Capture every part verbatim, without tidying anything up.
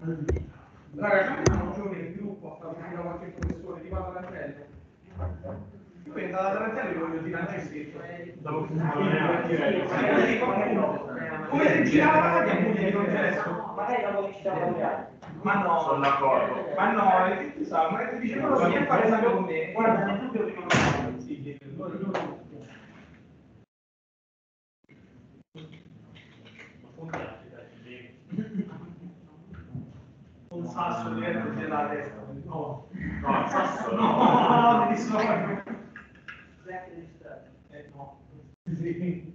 Raga, c'è un giorno di gruppo a fare uscire qualche professore di Papa Cancello. Io vengo dalla Cancello e voglio dire anche scritto. Come se girava la moglie di concesso? Magari la vuole citare. Ma no, sono d'accordo. Ma no, che ti sa, ma ti dice quello che fare esame con me. Guarda, non è dubbio che non lo consigli. Un sasso di vento della testa. No, no, il sasso no, no, devi solo. Eh no. Sì.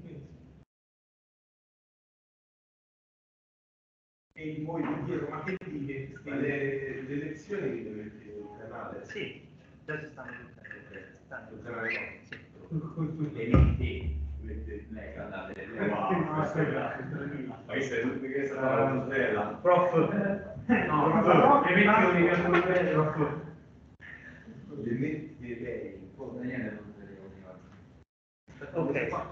E poi ti chiedo, ma che dite? Le, le lezioni che deve mettere sul canale? Sì, già ci stanno tutte. Sul canale no? Sì. E metti, mette nel canale. Wow, poi sei tutti che stanno alla stella. Prof. No, prof. Le metti unica sul prof. Le metti lei, un po' Daniele non te le Ok.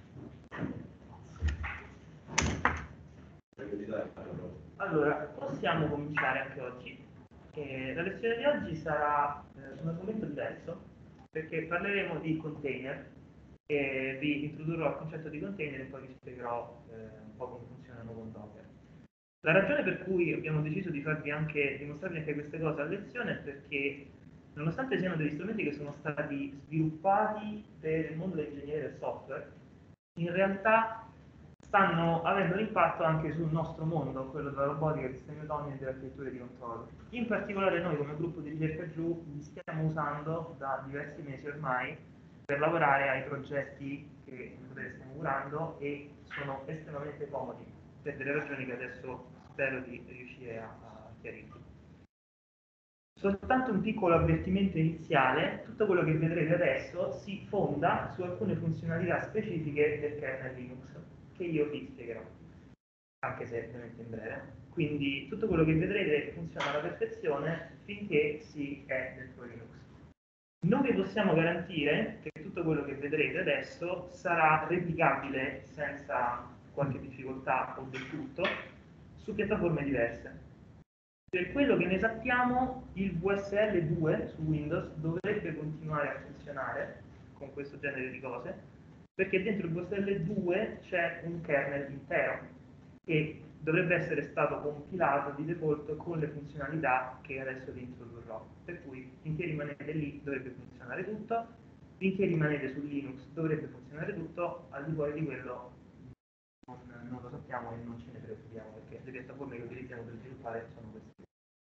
Allora, possiamo cominciare anche oggi. Eh, la lezione di oggi sarà eh, su un argomento diverso, perché parleremo di container, e vi introdurrò il concetto di container e poi vi spiegherò eh, un po' come funzionano con Docker. La ragione per cui abbiamo deciso di farvi anche, dimostrarvi anche queste cose a lezione è perché, nonostante siano degli strumenti che sono stati sviluppati per il mondo dell'ingegneria del software, in realtà stanno avendo un impatto anche sul nostro mondo, quello della robotica, dei sistemi autonomi e delle architetture di controllo. In particolare noi come gruppo di ricerca giù li stiamo usando da diversi mesi ormai per lavorare ai progetti che stiamo curando e sono estremamente comodi per delle ragioni che adesso spero di riuscire a, a chiarirvi. Soltanto un piccolo avvertimento iniziale: tutto quello che vedrete adesso si fonda su alcune funzionalità specifiche del kernel Linux, che io vi spiegherò, anche se ovviamente in breve. Quindi tutto quello che vedrete funziona alla perfezione finché si è dentro Linux. Non vi possiamo garantire che tutto quello che vedrete adesso sarà replicabile senza qualche difficoltà o del tutto su piattaforme diverse. Per quello che ne sappiamo, il V S L due su Windows dovrebbe continuare a funzionare con questo genere di cose, perché dentro il V S L due c'è un kernel intero che dovrebbe essere stato compilato di default con le funzionalità che adesso vi introdurrò. Per cui finché rimanete lì dovrebbe funzionare tutto, finché rimanete su Linux dovrebbe funzionare tutto, al di fuori di quello non, non lo sappiamo e non ce ne preoccupiamo, perché le piattaforme che utilizziamo per sviluppare sono queste.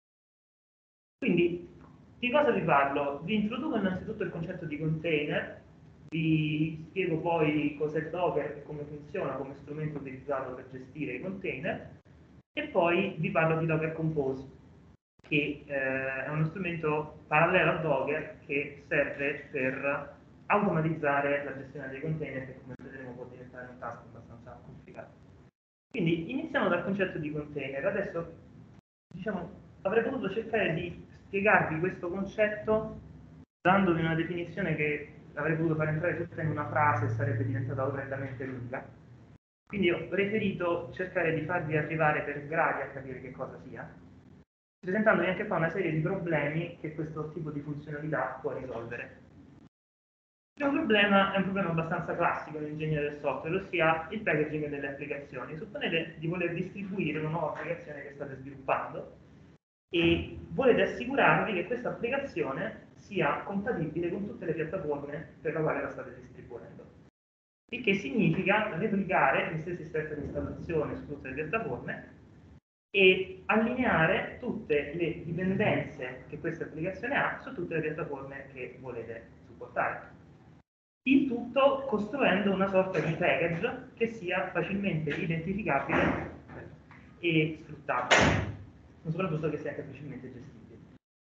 Quindi, di cosa vi parlo? Vi introduco innanzitutto il concetto di container, vi spiego poi cos'è Docker e come funziona come strumento utilizzato per gestire i container, e poi vi parlo di Docker Compose, che eh, è uno strumento parallelo a Docker che serve per automatizzare la gestione dei container, che come vedremo può diventare un task abbastanza complicato. Quindi iniziamo dal concetto di container. Adesso, diciamo, avrei potuto cercare di spiegarvi questo concetto dandovi una definizione che avrei potuto far entrare tutta in una frase e sarebbe diventata orrendamente lunga. Quindi ho preferito cercare di farvi arrivare per gradi a capire che cosa sia, presentandovi anche qua una serie di problemi che questo tipo di funzionalità può risolvere. Il primo problema è un problema abbastanza classico nell'ingegneria del software, ossia il packaging delle applicazioni. Supponete di voler distribuire una nuova applicazione che state sviluppando e volete assicurarvi che questa applicazione sia compatibile con tutte le piattaforme per la quale la state distribuendo. Il che significa replicare gli stessi step di installazione su tutte le piattaforme e allineare tutte le dipendenze che questa applicazione ha su tutte le piattaforme che volete supportare. Il tutto costruendo una sorta di package che sia facilmente identificabile e sfruttabile, ma soprattutto che sia anche facilmente gestibile.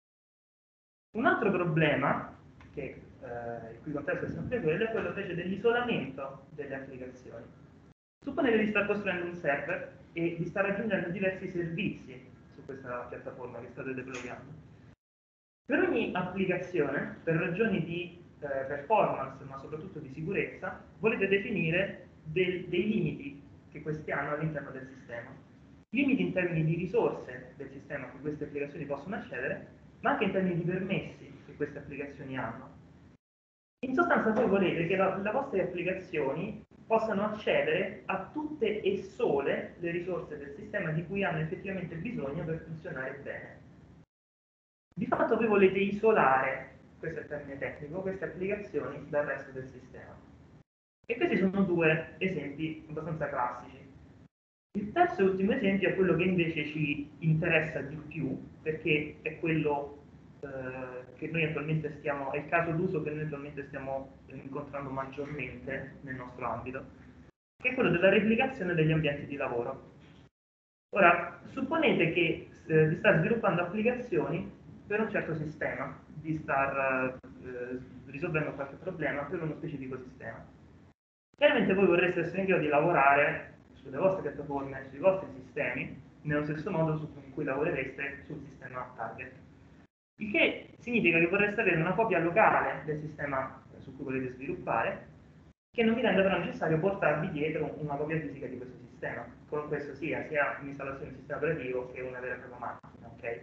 Un altro problema, che eh, il cui contesto è sempre quello, è quello invece dell'isolamento delle applicazioni. Supponete di star costruendo un server e di star aggiungendo diversi servizi su questa piattaforma che state deployando. Per ogni applicazione, per ragioni di eh, performance, ma soprattutto di sicurezza, volete definire del, dei limiti che questi hanno all'interno del sistema. limiti in termini di risorse del sistema a cui queste applicazioni possono accedere, ma anche in termini di permessi che queste applicazioni hanno. In sostanza voi volete che la, le vostre applicazioni possano accedere a tutte e sole le risorse del sistema di cui hanno effettivamente bisogno per funzionare bene. Di fatto voi volete isolare, questo è il termine tecnico, queste applicazioni dal resto del sistema. E questi sono due esempi abbastanza classici. Il terzo e ultimo esempio è quello che invece ci interessa di più, perché è quello eh, che noi attualmente stiamo, è il caso d'uso che noi attualmente stiamo incontrando maggiormente nel nostro ambito, che è quello della replicazione degli ambienti di lavoro. Ora, supponete che eh, di star sviluppando applicazioni per un certo sistema, di star eh, risolvendo qualche problema per uno specifico sistema. Chiaramente voi vorreste essere in grado di lavorare sulle vostre piattaforme, sui vostri sistemi, nello stesso modo su cui lavorereste sul sistema target. Il che significa che vorreste avere una copia locale del sistema su cui volete sviluppare, che non vi renda però necessario portarvi dietro una copia fisica di questo sistema, come questo sia, sia un'installazione di sistema operativo che una vera e propria macchina, ok?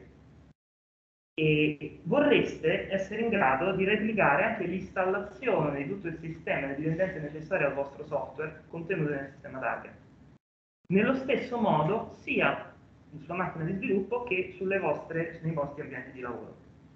E vorreste essere in grado di replicare anche l'installazione di tutto il sistema e le dipendenze necessarie al vostro software contenute nel sistema target. Nello stesso modo, sia sulla macchina di sviluppo che sulle vostre, nei vostri ambienti di lavoro.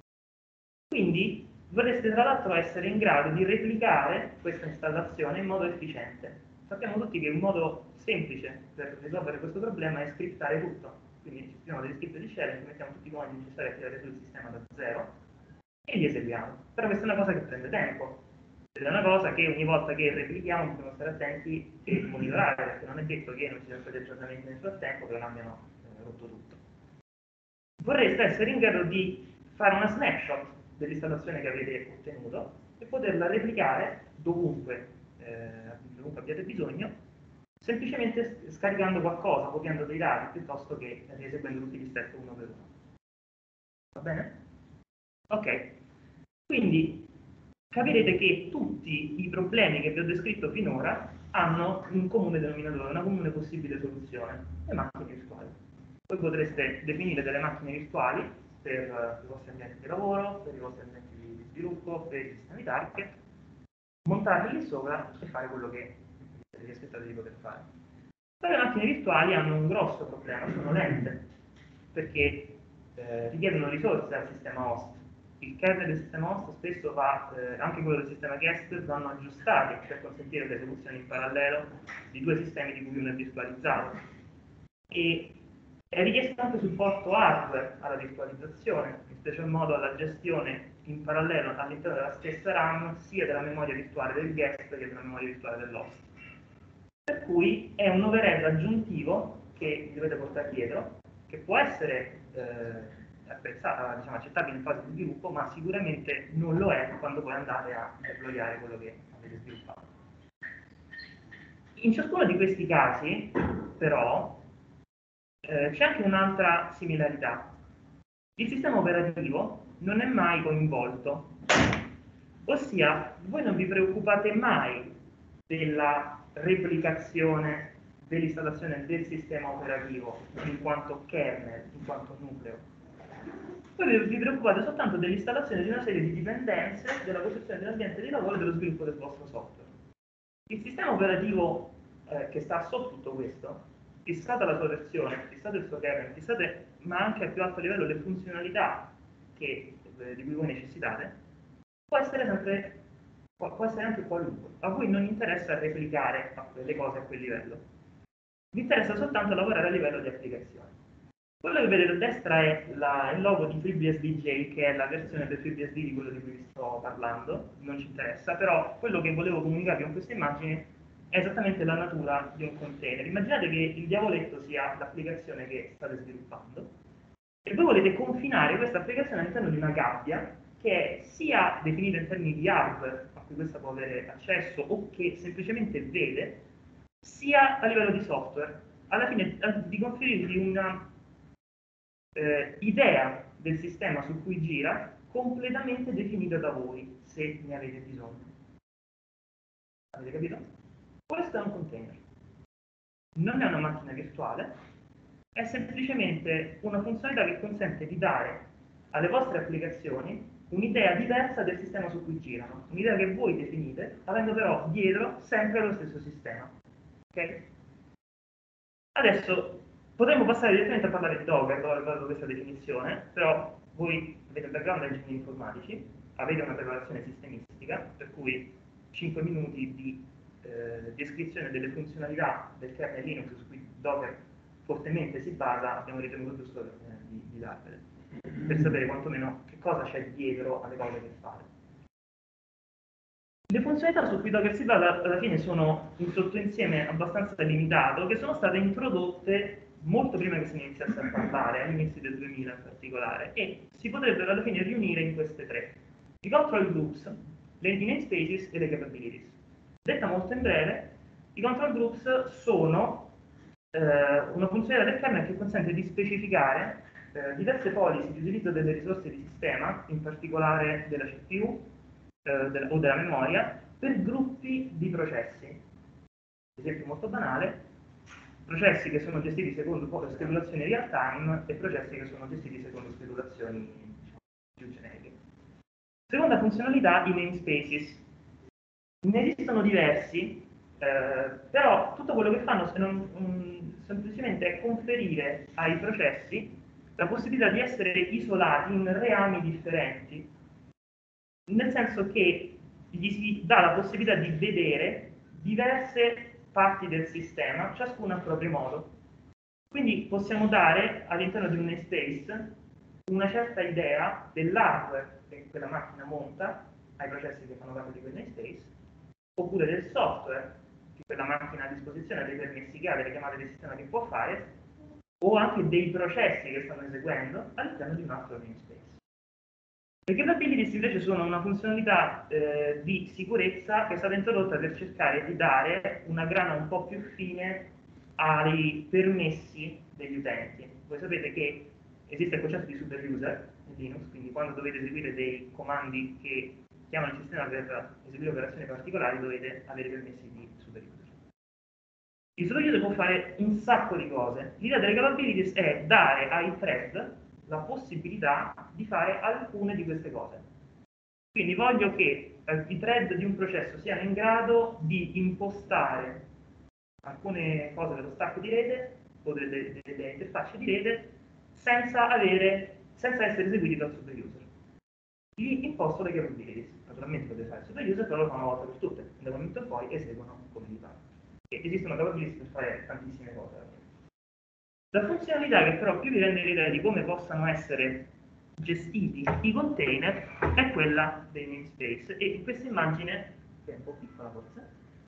Quindi vorreste tra l'altro essere in grado di replicare questa installazione in modo efficiente. Sappiamo tutti che un modo semplice per risolvere questo problema è scriptare tutto. Quindi ci scriviamo delle script di shell, mettiamo tutti i comandi necessari a tirare sul sistema da zero e li eseguiamo. Però questa è una cosa che prende tempo. Ed è una cosa che ogni volta che replichiamo dobbiamo stare attenti e monitorare, perché non è detto che non ci siano stati aggiornamenti nel frattempo che non abbiano eh, rotto tutto. Vorreste essere in grado di fare una snapshot dell'installazione che avete ottenuto e poterla replicare dovunque, eh, dovunque abbiate bisogno, semplicemente scaricando qualcosa, copiando dei dati, piuttosto che rieseguendo tutti gli step uno per uno. Va bene? Ok. Quindi capirete che tutti i problemi che vi ho descritto finora hanno un comune denominatore, una comune possibile soluzione, le macchine virtuali. Voi potreste definire delle macchine virtuali per i vostri ambienti di lavoro, per i vostri ambienti di sviluppo, per i sistemi target, montarli lì sopra e fare quello che vi aspettate di poter fare. Però le macchine virtuali hanno un grosso problema, sono lente, perché eh, richiedono risorse al sistema host. Il kernel del sistema host spesso va, eh, anche quello del sistema guest, vanno aggiustati per consentire l'esecuzione in parallelo di due sistemi di cui uno è virtualizzato. E è richiesto anche supporto hardware alla virtualizzazione, in special modo alla gestione in parallelo all'interno della stessa RAM sia della memoria virtuale del guest che della memoria virtuale dell'host. Per cui è un overhead aggiuntivo che dovete portare dietro, che può essere eh, apprezzato, diciamo, accettabile in fase di sviluppo, ma sicuramente non lo è quando poi andate a deployare quello che avete sviluppato. In ciascuno di questi casi, però, eh, c'è anche un'altra similarità. Il sistema operativo non è mai coinvolto, ossia voi non vi preoccupate mai della replicazione dell'installazione del sistema operativo in quanto kernel, in quanto nucleo. Voi vi preoccupate soltanto dell'installazione di una serie di dipendenze della costruzione dell'ambiente di lavoro e dello sviluppo del vostro software. Il sistema operativo eh, che sta sotto tutto questo, fissata la sua versione, fissate il suo kernel, fissate ma anche a più alto livello le funzionalità che, eh, di cui voi necessitate, può essere sempre può essere anche qualunque. A voi non interessa replicare le cose a quel livello. Vi interessa soltanto lavorare a livello di applicazione. Quello che vedete a destra è la, il logo di FreeBSD, che è la versione del FreeBSD di quello di cui vi sto parlando, non ci interessa, però quello che volevo comunicarvi con questa immagine è esattamente la natura di un container. Immaginate che il diavoletto sia l'applicazione che state sviluppando e voi volete confinare questa applicazione all'interno di una gabbia che è sia definita in termini di hardware a cui questa può avere accesso o che semplicemente vede, sia a livello di software, alla fine di conferirvi una eh, idea del sistema su cui gira completamente definita da voi, se ne avete bisogno. Avete capito? Questo è un container. Non è una macchina virtuale, è semplicemente una funzionalità che consente di dare alle vostre applicazioni un'idea diversa del sistema su cui girano, un'idea che voi definite, avendo però dietro sempre lo stesso sistema. Ok? Adesso potremmo passare direttamente a parlare di Docker, dove ho dato questa definizione, però voi avete il background da ingegneri informatici, avete una preparazione sistemistica, per cui cinque minuti di eh, descrizione delle funzionalità del kernel Linux su cui Docker fortemente si basa, abbiamo ritenuto giusto eh, di, di darvele, per sapere quantomeno che cosa c'è dietro alle cose che fate. Le funzionalità su cui Docker si basa alla fine sono un sottoinsieme abbastanza limitato, che sono state introdotte molto prima che se ne iniziasse a parlare, all'inizio del duemila in particolare, e si potrebbero alla fine riunire in queste tre: i control groups, le namespaces e le capabilities. Detta molto in breve, i control groups sono eh, una funzionalità del kernel che consente di specificare eh, diverse policy di utilizzo delle risorse di sistema, in particolare della C P U eh, della, o della memoria, per gruppi di processi. Esempio molto banale: processi che sono gestiti secondo schedulazioni real time e processi che sono gestiti secondo schedulazioni, diciamo, più generiche. Seconda funzionalità, i namespaces. Ne esistono diversi, eh, però tutto quello che fanno se non, um, semplicemente è conferire ai processi la possibilità di essere isolati in reami differenti, nel senso che gli si dà la possibilità di vedere diverse parti del sistema, ciascuna a proprio modo. Quindi possiamo dare all'interno di un namespace una certa idea dell'hardware che quella macchina monta ai processi che fanno parte di quel namespace, oppure del software che quella macchina ha a disposizione, dei permessi che ha, delle chiamate di sistema che può fare, o anche dei processi che stanno eseguendo all'interno di un altro namespace. Le capabilities invece sono una funzionalità eh, di sicurezza che è stata introdotta per cercare di dare una grana un po' più fine ai permessi degli utenti. Voi sapete che esiste il concetto di super user in Linux, quindi quando dovete eseguire dei comandi che chiamano il sistema per eseguire operazioni particolari dovete avere permessi di super user. Il super user può fare un sacco di cose. L'idea delle capabilities è dare ai thread la possibilità di fare alcune di queste cose. Quindi voglio che eh, i thread di un processo siano in grado di impostare alcune cose dello stack di rete o delle, delle interfacce di rete senza, avere, senza essere eseguiti dal super user. Gli imposto le capabilities. Naturalmente potete fare il super user, però lo fa una volta per tutte. Da un momento in poi eseguono come gli pare. E esistono capabilities per fare tantissime cose. La funzionalità che però più vi rende l'idea di come possano essere gestiti i container è quella dei namespace, e in questa immagine, che è un po' piccola forse,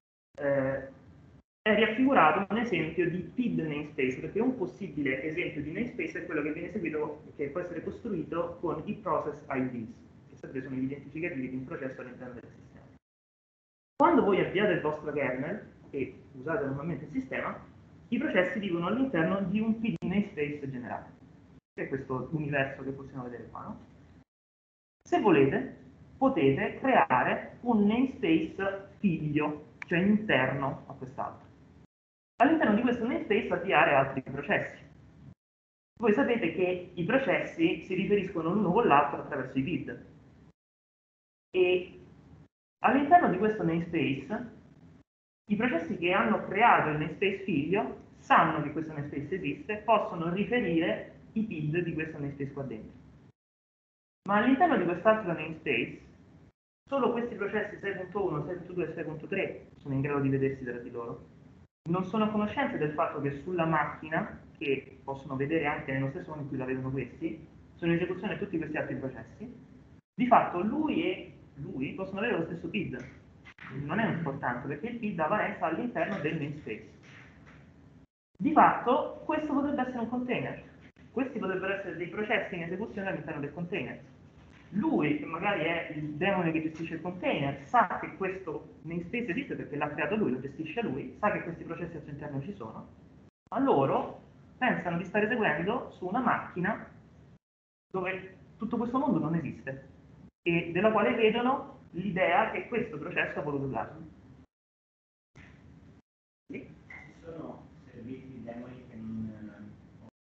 eh, è raffigurato un esempio di P I D namespace, perché un possibile esempio di namespace è quello che viene eseguito, che può essere costruito con i process I Ds, che sapete sono gli identificativi di un processo all'interno del sistema. Quando voi avviate il vostro kernel e usate normalmente il sistema, i processi vivono all'interno di un P D namespace generale, che è questo universo che possiamo vedere qua, no? Se volete, potete creare un namespace figlio, cioè interno a quest'altro. All'interno di questo namespace avviare altri processi. Voi sapete che i processi si riferiscono l'uno con l'altro attraverso i P I D. E all'interno di questo namespace i processi che hanno creato il namespace figlio sanno che questo namespace esiste, possono riferire i P I D di questo namespace qua dentro. Ma all'interno di quest'altro namespace solo questi processi sei punto uno, sei punto due e sei punto tre sono in grado di vedersi tra di loro. Non sono a conoscenza del fatto che sulla macchina, che possono vedere anche nello stesso modo in cui la vedono questi, sono in esecuzione tutti questi altri processi. Di fatto lui e lui possono avere lo stesso P I D. Non è importante perché il P I D ha valenza all'interno del namespace. Di fatto questo potrebbe essere un container. Questi potrebbero essere dei processi in esecuzione all'interno del container. Lui, che magari è il demone che gestisce il container, sa che questo namespace esiste perché l'ha creato lui, lo gestisce lui, sa che questi processi al suo interno ci sono, ma loro pensano di stare eseguendo su una macchina dove tutto questo mondo non esiste e della quale vedono l'idea che questo processo ha voluto dargli. Ci sono servizi demoni che non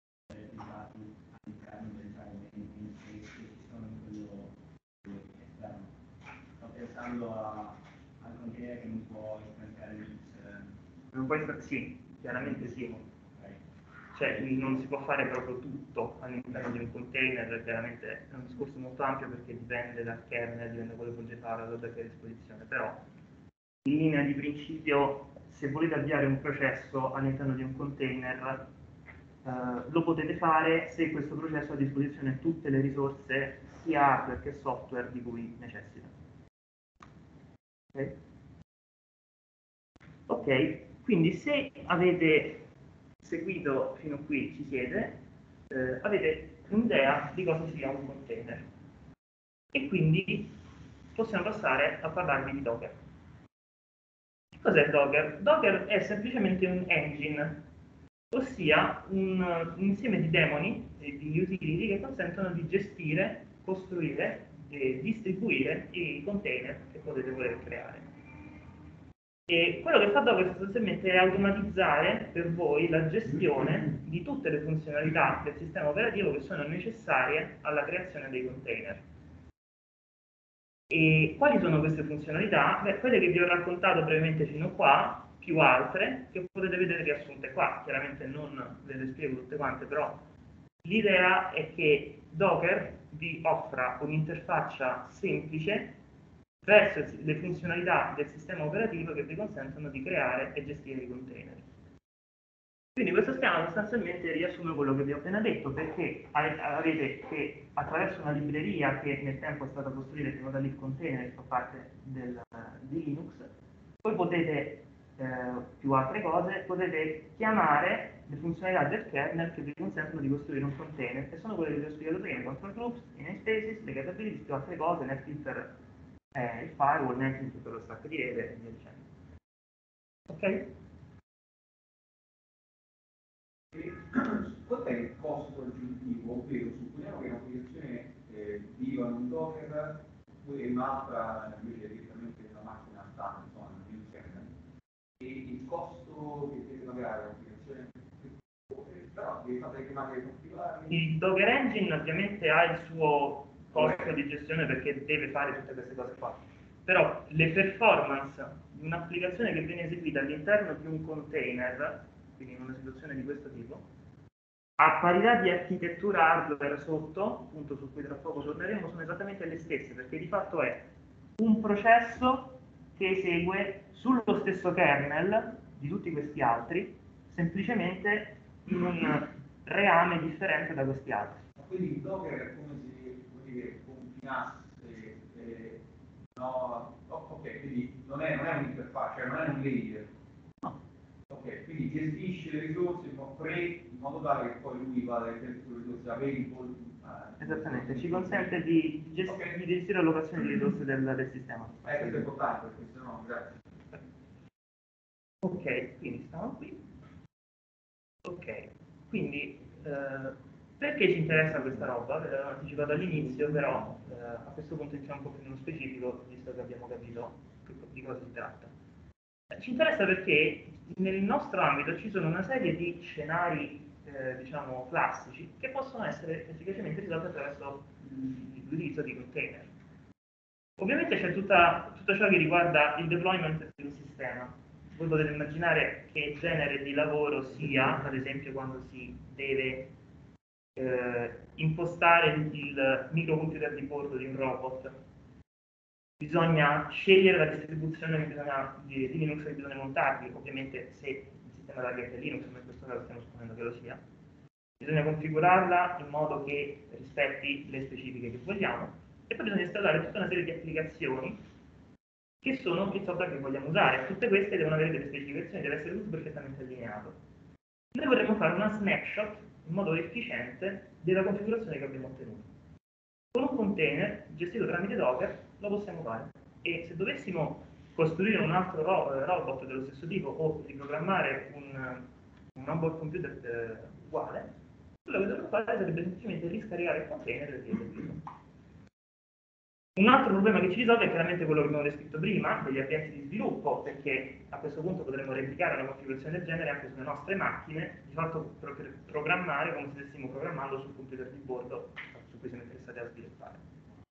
applicarlo a, al container che non può instanciare Linux. Non può essere, sì, chiaramente sì. Cioè non si può fare proprio tutto all'interno di un container, chiaramente è un discorso molto ampio perché dipende dal kernel, dipende da quello progettario, da che a disposizione, però in linea di principio se volete avviare un processo all'interno di un container eh, lo potete fare se questo processo ha a disposizione tutte le risorse sia hardware che software di cui necessita. Ok, okay. Quindi se avete seguito fino qui, ci siete, eh, avete un'idea di cosa sia un container e quindi possiamo passare a parlarvi di Docker. Che cos'è Docker? Docker è semplicemente un engine, ossia un, un insieme di demoni e di utility che consentono di gestire, costruire e distribuire i container che potete voler creare. E quello che fa Docker sostanzialmente è automatizzare per voi la gestione di tutte le funzionalità del sistema operativo che sono necessarie alla creazione dei container. E quali sono queste funzionalità? Beh, quelle che vi ho raccontato brevemente fino a qua, più altre, che potete vedere riassunte qua. Chiaramente non ve le spiego tutte quante, però l'idea è che Docker vi offra un'interfaccia semplice verso le funzionalità del sistema operativo che vi consentono di creare e gestire i container. Quindi questo schema sostanzialmente riassume quello che vi ho appena detto, perché avete che attraverso una libreria che nel tempo è stata costruita, che chiamata libcontainer, che fa parte del, di Linux, poi potete, eh, più altre cose, potete chiamare le funzionalità del kernel che vi consentono di costruire un container, che sono quelle che vi ho spiegato prima, control groups, i namespaces, le capabilities, più altre cose, netfilter, eh, il firewall, netfilter per lo stack di rete e via dicendo. Ok? Qual è il costo aggiuntivo, ovvero supponiamo che un'applicazione eh, viva in un Docker e un'altra invece direttamente in una macchina standard, insomma, in un kernel, e il costo che deve pagare l'applicazione, però devi fare le chiamate particolari. Il Docker Engine ovviamente ha il suo costo di gestione perché deve fare tutte queste cose qua, però le performance di un'applicazione che viene eseguita all'interno di un container, quindi in una situazione di questo tipo, a parità di architettura hardware sotto, appunto su cui tra poco torneremo, sono esattamente le stesse, perché di fatto è un processo che esegue sullo stesso kernel di tutti questi altri, semplicemente in un reame differente da questi altri. Quindi il Docker è come se, come dire, confinasse, eh, no, ok, quindi non è, non è un'interfaccia, non è un layer. No. Ok, quindi gestisce le risorse pre in modo tale che poi lui vada sulle risorse available. Eh, Esattamente, ci consente di, gest okay. di gestire l'allocazione di risorse del, del sistema. Eh, questo è importante, perché se no, grazie. Ok, quindi stiamo qui. Ok, quindi eh, perché ci interessa questa roba? Ve l'avevo anticipato all'inizio, però eh, a questo punto entriamo un po' più nello specifico, visto che abbiamo capito di cosa si tratta. Ci interessa perché nel nostro ambito ci sono una serie di scenari, eh, diciamo, classici che possono essere efficacemente risolti attraverso l'utilizzo di container. Ovviamente c'è tutto ciò che riguarda il deployment di un sistema. Voi potete immaginare che genere di lavoro sia, ad esempio, quando si deve eh, impostare il microcomputer di bordo di un robot. Bisogna scegliere la distribuzione che bisogna, di, di Linux che bisogna montarvi, ovviamente se il sistema target è Linux, ma in questo caso stiamo supponendo che lo sia. Bisogna configurarla in modo che rispetti le specifiche che vogliamo e poi bisogna installare tutta una serie di applicazioni che sono il software che vogliamo usare. Tutte queste devono avere delle specificazioni, deve essere tutto perfettamente allineato. Noi vorremmo fare una snapshot in modo efficiente della configurazione che abbiamo ottenuto. Con un container gestito tramite Docker lo possiamo fare e se dovessimo costruire un altro ro robot dello stesso tipo o riprogrammare un, un onboard computer eh, uguale, quello che dovremmo fare sarebbe semplicemente riscaricare il container e rieseguirlo. Un altro problema che ci risolve è chiaramente quello che abbiamo descritto prima, degli ambienti di sviluppo, perché a questo punto potremmo replicare una configurazione del genere anche sulle nostre macchine, di fatto per programmare come se stessimo programmando sul computer di bordo su cui siamo interessati a sviluppare.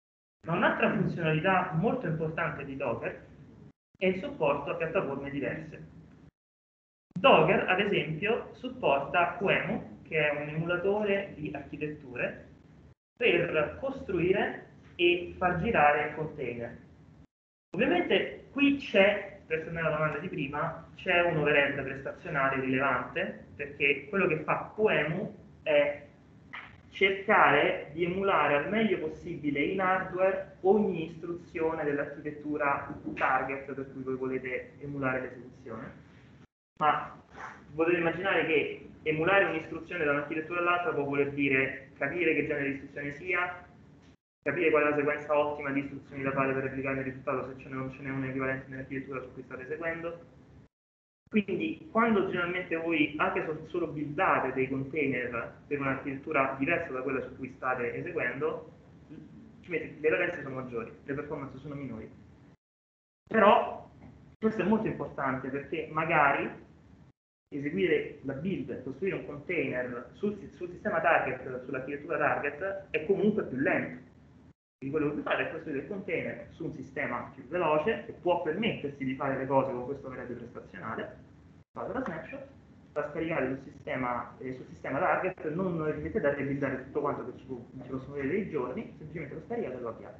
Ma un'altra funzionalità molto importante di Docker è il supporto a piattaforme diverse. Docker, ad esempio, supporta QEMU, che è un emulatore di architetture, per costruire e far girare container. Ovviamente qui c'è, per tornare alla domanda di prima, c'è un overhead prestazionale rilevante, perché quello che fa QEMU è cercare di emulare al meglio possibile in hardware ogni istruzione dell'architettura target per cui voi volete emulare l'esecuzione. Ma potete immaginare che emulare un'istruzione da un'architettura all'altra può voler dire capire che genere di istruzione sia, capire qual è la sequenza ottima di istruzioni da fare per replicare il risultato se ce ne non ce n'è un equivalente nell'architettura su cui state eseguendo. Quindi quando generalmente voi anche solo buildate dei container per un'architettura diversa da quella su cui state eseguendo, le latenze sono maggiori, le performance sono minori. Però questo è molto importante perché magari eseguire la build, costruire un container sul, sul sistema target, sull'architettura target, è comunque più lento. Quindi quello che puoi fare è costruire il container su un sistema più veloce che può permettersi di fare le cose con questo overhead prestazionale, fate la snapshot, la scaricare sul sistema, eh, sul sistema target, non rimettete a rebuildare tutto quanto che ci, può, ci possono vedere dei giorni, semplicemente lo scaricate e lo avviate.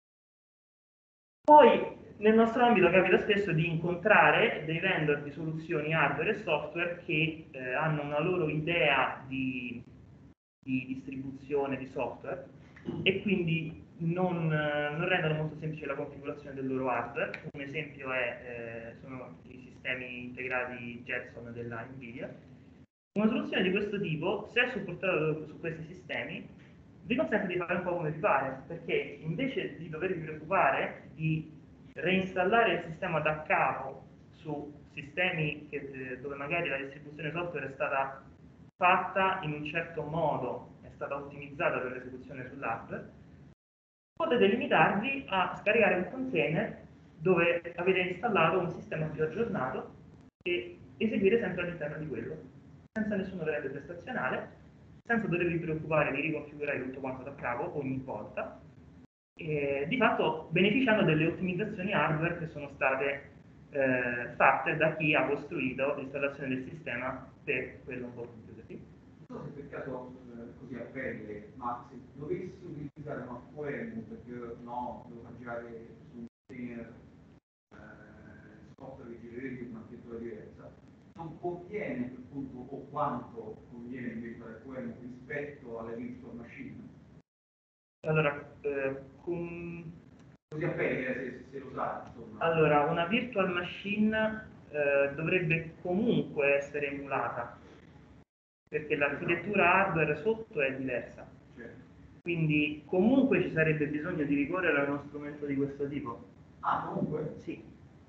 Poi nel nostro ambito capita spesso di incontrare dei vendor di soluzioni hardware e software che eh, hanno una loro idea di, di distribuzione di software e quindi non, non rendono molto semplice la configurazione del loro hardware. Un esempio è, eh, sono i sistemi integrati Jetson della Nvidia. Una soluzione di questo tipo, se è supportata su questi sistemi, vi consente di fare un po' come vi pare, perché invece di dovervi preoccupare di reinstallare il sistema da capo su sistemi che, eh, dove magari la distribuzione software è stata fatta in un certo modo, è stata ottimizzata per l'esecuzione sull'hardware, potete limitarvi a scaricare un container dove avete installato un sistema più aggiornato e eseguire sempre all'interno di quello, senza nessun overhead prestazionale, senza dovervi preoccupare di riconfigurare tutto quanto da capo ogni volta, e di fatto beneficiando delle ottimizzazioni hardware che sono state eh, fatte da chi ha costruito l'installazione del sistema per quello un po' computer. Non so se per caso eh, così a pelle, ma se dovessi utilizzare una QEMU perché no, devo mangiare su un container eh, software che girerebbe una architettura diversa, non conviene a quel punto o quanto conviene inventare QEMU rispetto alle virtual machine? Allora, eh, con... così a pelle, se, se lo sa, insomma. Allora, una virtual machine eh, dovrebbe comunque essere emulata, perché l'architettura hardware sotto è diversa. Certo. Quindi comunque ci sarebbe bisogno di ricorrere a uno strumento di questo tipo. Ah, comunque? Sì.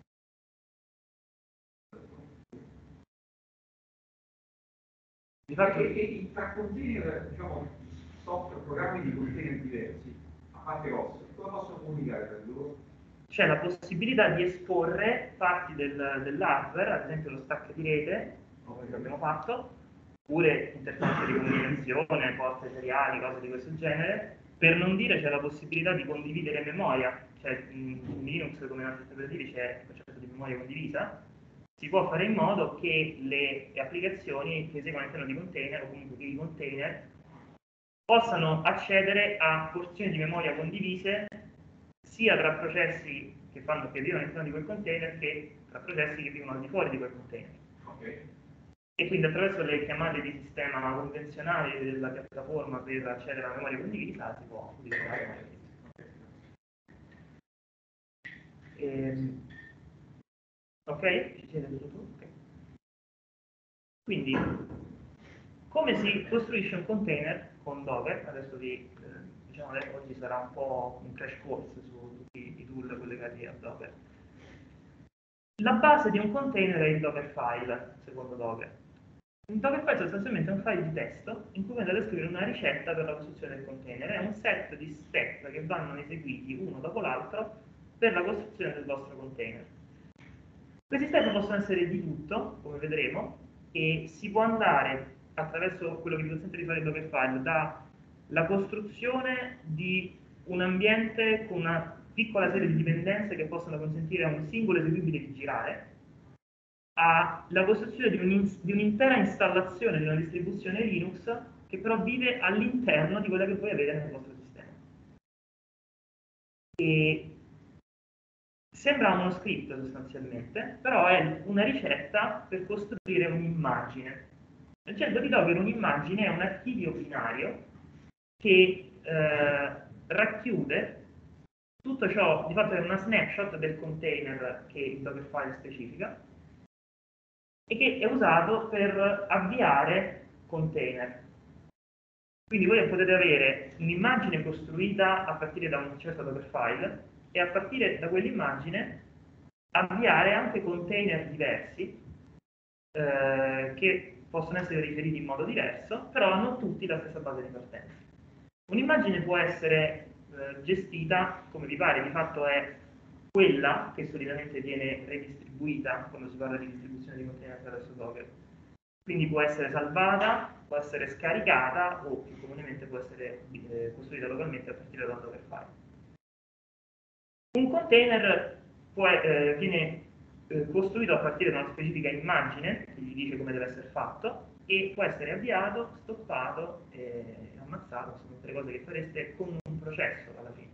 Di fatto... Perché i tra container, diciamo, software, programmi di container diversi, a parte cose, come possono comunicare tra loro? C'è la possibilità di esporre parti del, dell'hardware, ad esempio lo stack di rete, come abbiamo fatto, oppure interfacce di comunicazione, porte seriali, cose di questo genere. Per non dire c'è la possibilità di condividere memoria, cioè in Linux come in altri operativi c'è il concetto di memoria condivisa. Si può fare in modo che le applicazioni che eseguono all'interno di container, o comunque i container, possano accedere a porzioni di memoria condivise sia tra processi che, fanno, che vivono all'interno di quel container che tra processi che vivono al di fuori di quel container. Okay. E quindi attraverso le chiamate di sistema convenzionali della piattaforma per accedere alla memoria condivisa si può utilizzare. Ehm, ok? Ci siete tutto? Okay. Quindi, come si costruisce un container con Docker? Adesso vi, eh, diciamo, oggi sarà un po' un crash course su tutti i tool collegati a Docker. La base di un container è il Dockerfile, secondo Docker. Un Dockerfile sostanzialmente è un file di testo in cui voi andate a scrivere una ricetta per la costruzione del container. È un set di step che vanno eseguiti uno dopo l'altro per la costruzione del vostro container. Questi step possono essere di tutto, come vedremo, e si può andare attraverso quello che vi consente di fare il Dockerfile dalla costruzione di un ambiente con una piccola serie di dipendenze che possono consentire a un singolo eseguibile di girare, alla costruzione di un'intera installazione di una distribuzione Linux che però vive all'interno di quella che voi avete nel vostro sistema. E sembra uno script sostanzialmente, però è una ricetta per costruire un'immagine. Il centro di Docker un'immagine è un archivio binario che eh, racchiude tutto ciò, di fatto è una snapshot del container che il Dockerfile specifica e che è usato per avviare container. Quindi voi potete avere un'immagine costruita a partire da un certo Dockerfile e a partire da quell'immagine avviare anche container diversi eh, che possono essere riferiti in modo diverso, però hanno tutti la stessa base di partenza. Un'immagine può essere eh, gestita come vi pare, di fatto è quella che solitamente viene redistribuita quando si parla di distribuzione di container attraverso Docker. Quindi può essere salvata, può essere scaricata o più comunemente può essere eh, costruita localmente a partire da un Dockerfile. Un container può, eh, viene eh, costruito a partire da una specifica immagine che gli dice come deve essere fatto e può essere avviato, stoppato e ammazzato, sono tutte le cose che fareste con un processo alla fine.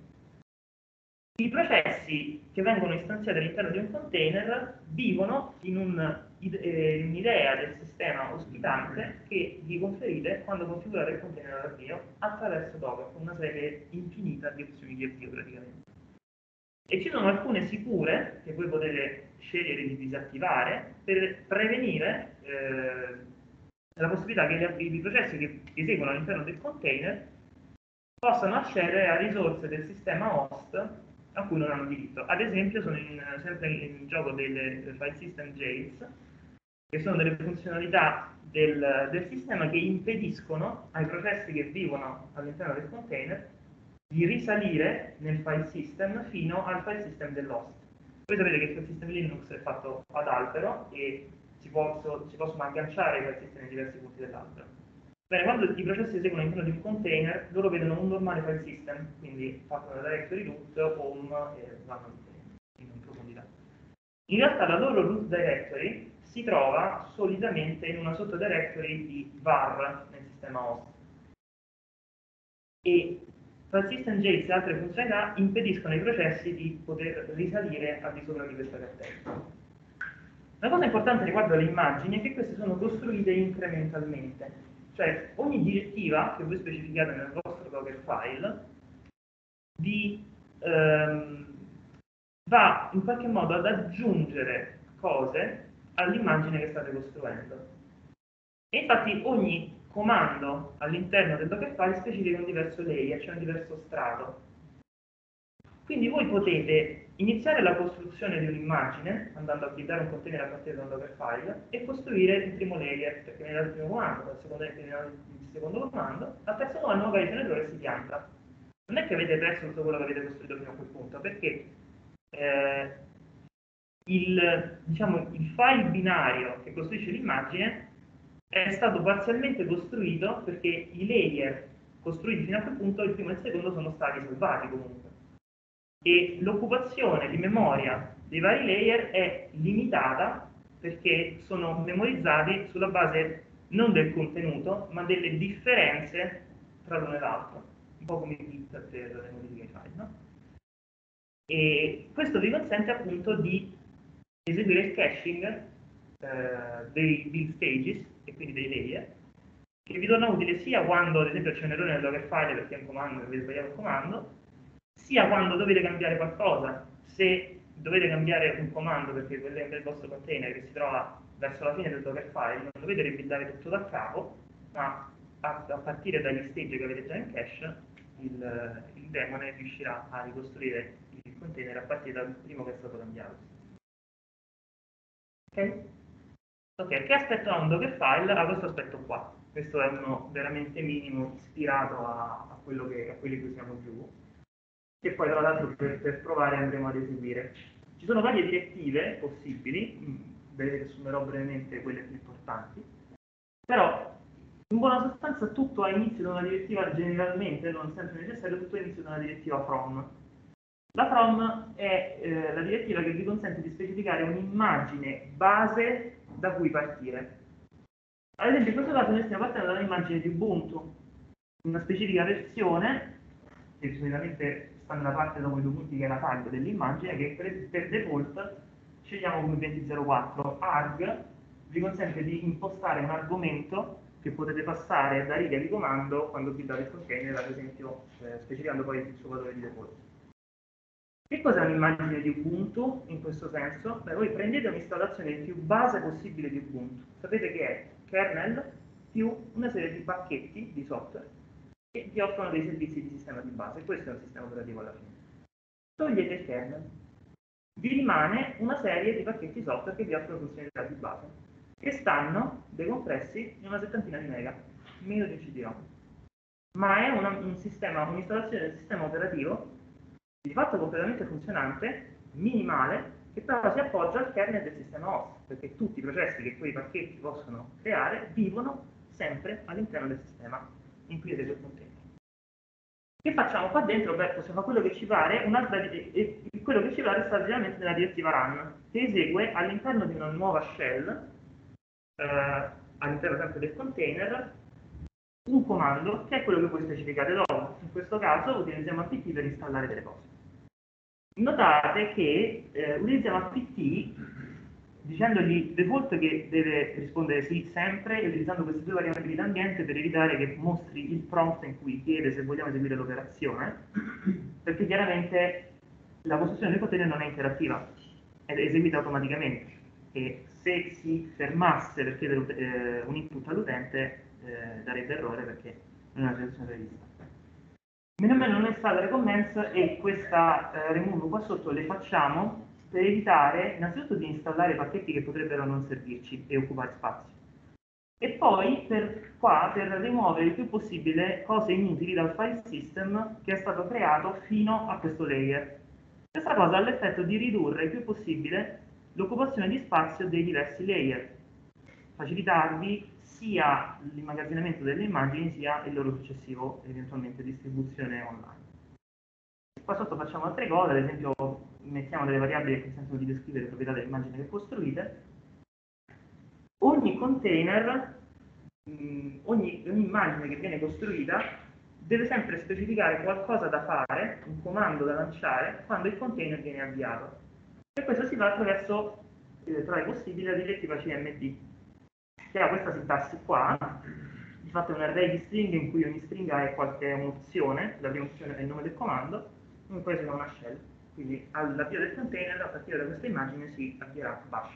I processi che vengono istanziati all'interno di un container vivono in un'idea del sistema ospitante che vi conferite quando configurate il container all'avvio attraverso Docker, con una serie infinita di opzioni di avvio praticamente. E ci sono alcune sicure che voi potete scegliere di disattivare per prevenire eh, la possibilità che gli, i processi che eseguono all'interno del container possano accedere a risorse del sistema host a cui non hanno diritto. Ad esempio sono in, sempre in gioco delle file system jails, che sono delle funzionalità del, del sistema che impediscono ai processi che vivono all'interno del container di risalire nel file system fino al file system dell'host. Voi sapete che il file system Linux è fatto ad albero e si, posso, si possono agganciare i file system in diversi punti dell'albero. Bene, quando i processi eseguono all'interno di un container, loro vedono un normale file system, quindi fatto da directory root, home e vanno in, in profondità. In realtà la loro root directory si trova solitamente in una sottodirectory di var nel sistema host. E file system jails e altre funzionalità impediscono ai processi di poter risalire al di sopra di questa cartella. Una cosa importante riguardo alle immagini è che queste sono costruite incrementalmente. Cioè, ogni direttiva che voi specificate nel vostro Dockerfile vi, ehm, va in qualche modo ad aggiungere cose all'immagine che state costruendo. E infatti ogni comando all'interno del Dockerfile specifica un diverso layer, cioè un diverso strato. Quindi voi potete iniziare la costruzione di un'immagine andando a buildare un container a partire da un Dockerfile e costruire il primo layer, perché viene dal primo comando, dal secondo, il secondo comando, al terzo comando magari c'è un errore e si pianta. Non è che avete perso tutto quello che avete costruito fino a quel punto, perché eh, il, diciamo, il file binario che costruisce l'immagine è stato parzialmente costruito perché i layer costruiti fino a quel punto, il primo e il secondo, sono stati salvati comunque. E l'occupazione di memoria dei vari layer è limitata perché sono memorizzati sulla base non del contenuto, ma delle differenze tra l'uno e l'altro, un po' come i bit per le modifiche ai file, no? E questo vi consente appunto di eseguire il caching eh, dei build stages e quindi dei layer, che vi torna utile sia quando ad esempio c'è un errore nel Dockerfile perché è un comando e avete sbagliato un comando, sia quando dovete cambiare qualcosa. Se dovete cambiare un comando perché volete cambiare il vostro container che si trova verso la fine del Dockerfile, non dovete rebuildare tutto da capo, ma a, a partire dagli stage che avete già in cache, il, il daemon riuscirà a ricostruire il container a partire dal primo che è stato cambiato. Ok? Ok, che aspetto ha un Dockerfile? Ha questo aspetto qua. Questo è uno veramente minimo, ispirato a, a, quello che, a quelli che usiamo più, che poi tra l'altro per, per provare andremo ad eseguire. Ci sono varie direttive possibili, vedete che assumerò brevemente quelle più importanti, però In buona sostanza tutto ha inizio da una direttiva, generalmente, non sempre necessario, tutto ha inizio da una direttiva from. La from è eh, la direttiva che vi consente di specificare un'immagine base da cui partire. Ad esempio, in questo caso noi stiamo partendo da un'immagine di Ubuntu, una specifica versione, che solitamente sta nella parte dopo i due punti che è la tag dell'immagine, che per, per default scegliamo come venti zero quattro. Arg vi consente di impostare un argomento che potete passare da riga di comando quando buildate il container, ad esempio eh, specificando poi il suo valore di default. Che cos'è un'immagine di Ubuntu in questo senso? Beh, voi prendete un'installazione il più base possibile di Ubuntu. Sapete che è kernel più una serie di pacchetti di software che vi offrono dei servizi di sistema di base. Questo è un sistema operativo alla fine. Togliete il kernel, vi rimane una serie di pacchetti software che vi offrono funzionalità di base, che stanno decompressi in una settantina di mega, meno di un C D ROM. Ma è una, un sistema, un'installazione del sistema operativo di fatto completamente funzionante, minimale, che però si appoggia al kernel del sistema host, perché tutti i processi che quei pacchetti possono creare vivono sempre all'interno del sistema in cui siete sul container. Che facciamo qua dentro? Beh, possiamo fare quello che ci pare, un'altra, e quello che ci pare sta generalmente nella direttiva run, che esegue all'interno di una nuova shell, eh, all'interno sempre del container, un comando che è quello che voi specificate dopo. In questo caso utilizziamo apt per installare delle cose. Notate che eh, utilizziamo apt dicendogli default che deve rispondere sì sempre e utilizzando queste due variabili d'ambiente per evitare che mostri il prompt in cui chiede se vogliamo eseguire l'operazione, perché chiaramente la costruzione del container non è interattiva, è eseguita automaticamente e se si fermasse per chiedere eh, un input all'utente eh, darebbe errore perché non è una situazione prevista. Meno meno non è stata recommends e questa eh, remove qua sotto le facciamo per evitare innanzitutto di installare pacchetti che potrebbero non servirci e occupare spazio. E poi per qua per rimuovere il più possibile cose inutili dal file system che è stato creato fino a questo layer. Questa cosa ha l'effetto di ridurre il più possibile l'occupazione di spazio dei diversi layer, facilitarvi sia l'immagazzinamento delle immagini sia il loro successivo eventualmente distribuzione online. Qua sotto facciamo altre cose, ad esempio mettiamo delle variabili che consentono di descrivere le proprietà dell'immagine che costruite. Ogni container, mh, ogni, ogni immagine che viene costruita deve sempre specificare qualcosa da fare, un comando da lanciare, quando il container viene avviato. E questo si fa attraverso, eh, tra i possibili, la direttiva C M D, che ha questa sintassi qua. Di fatto è un array di stringhe in cui ogni stringa è qualche un'opzione, la prima opzione è il nome del comando, e poi si fa una shell. Quindi all'avvio del container, a partire da questa immagine, si avvierà bash.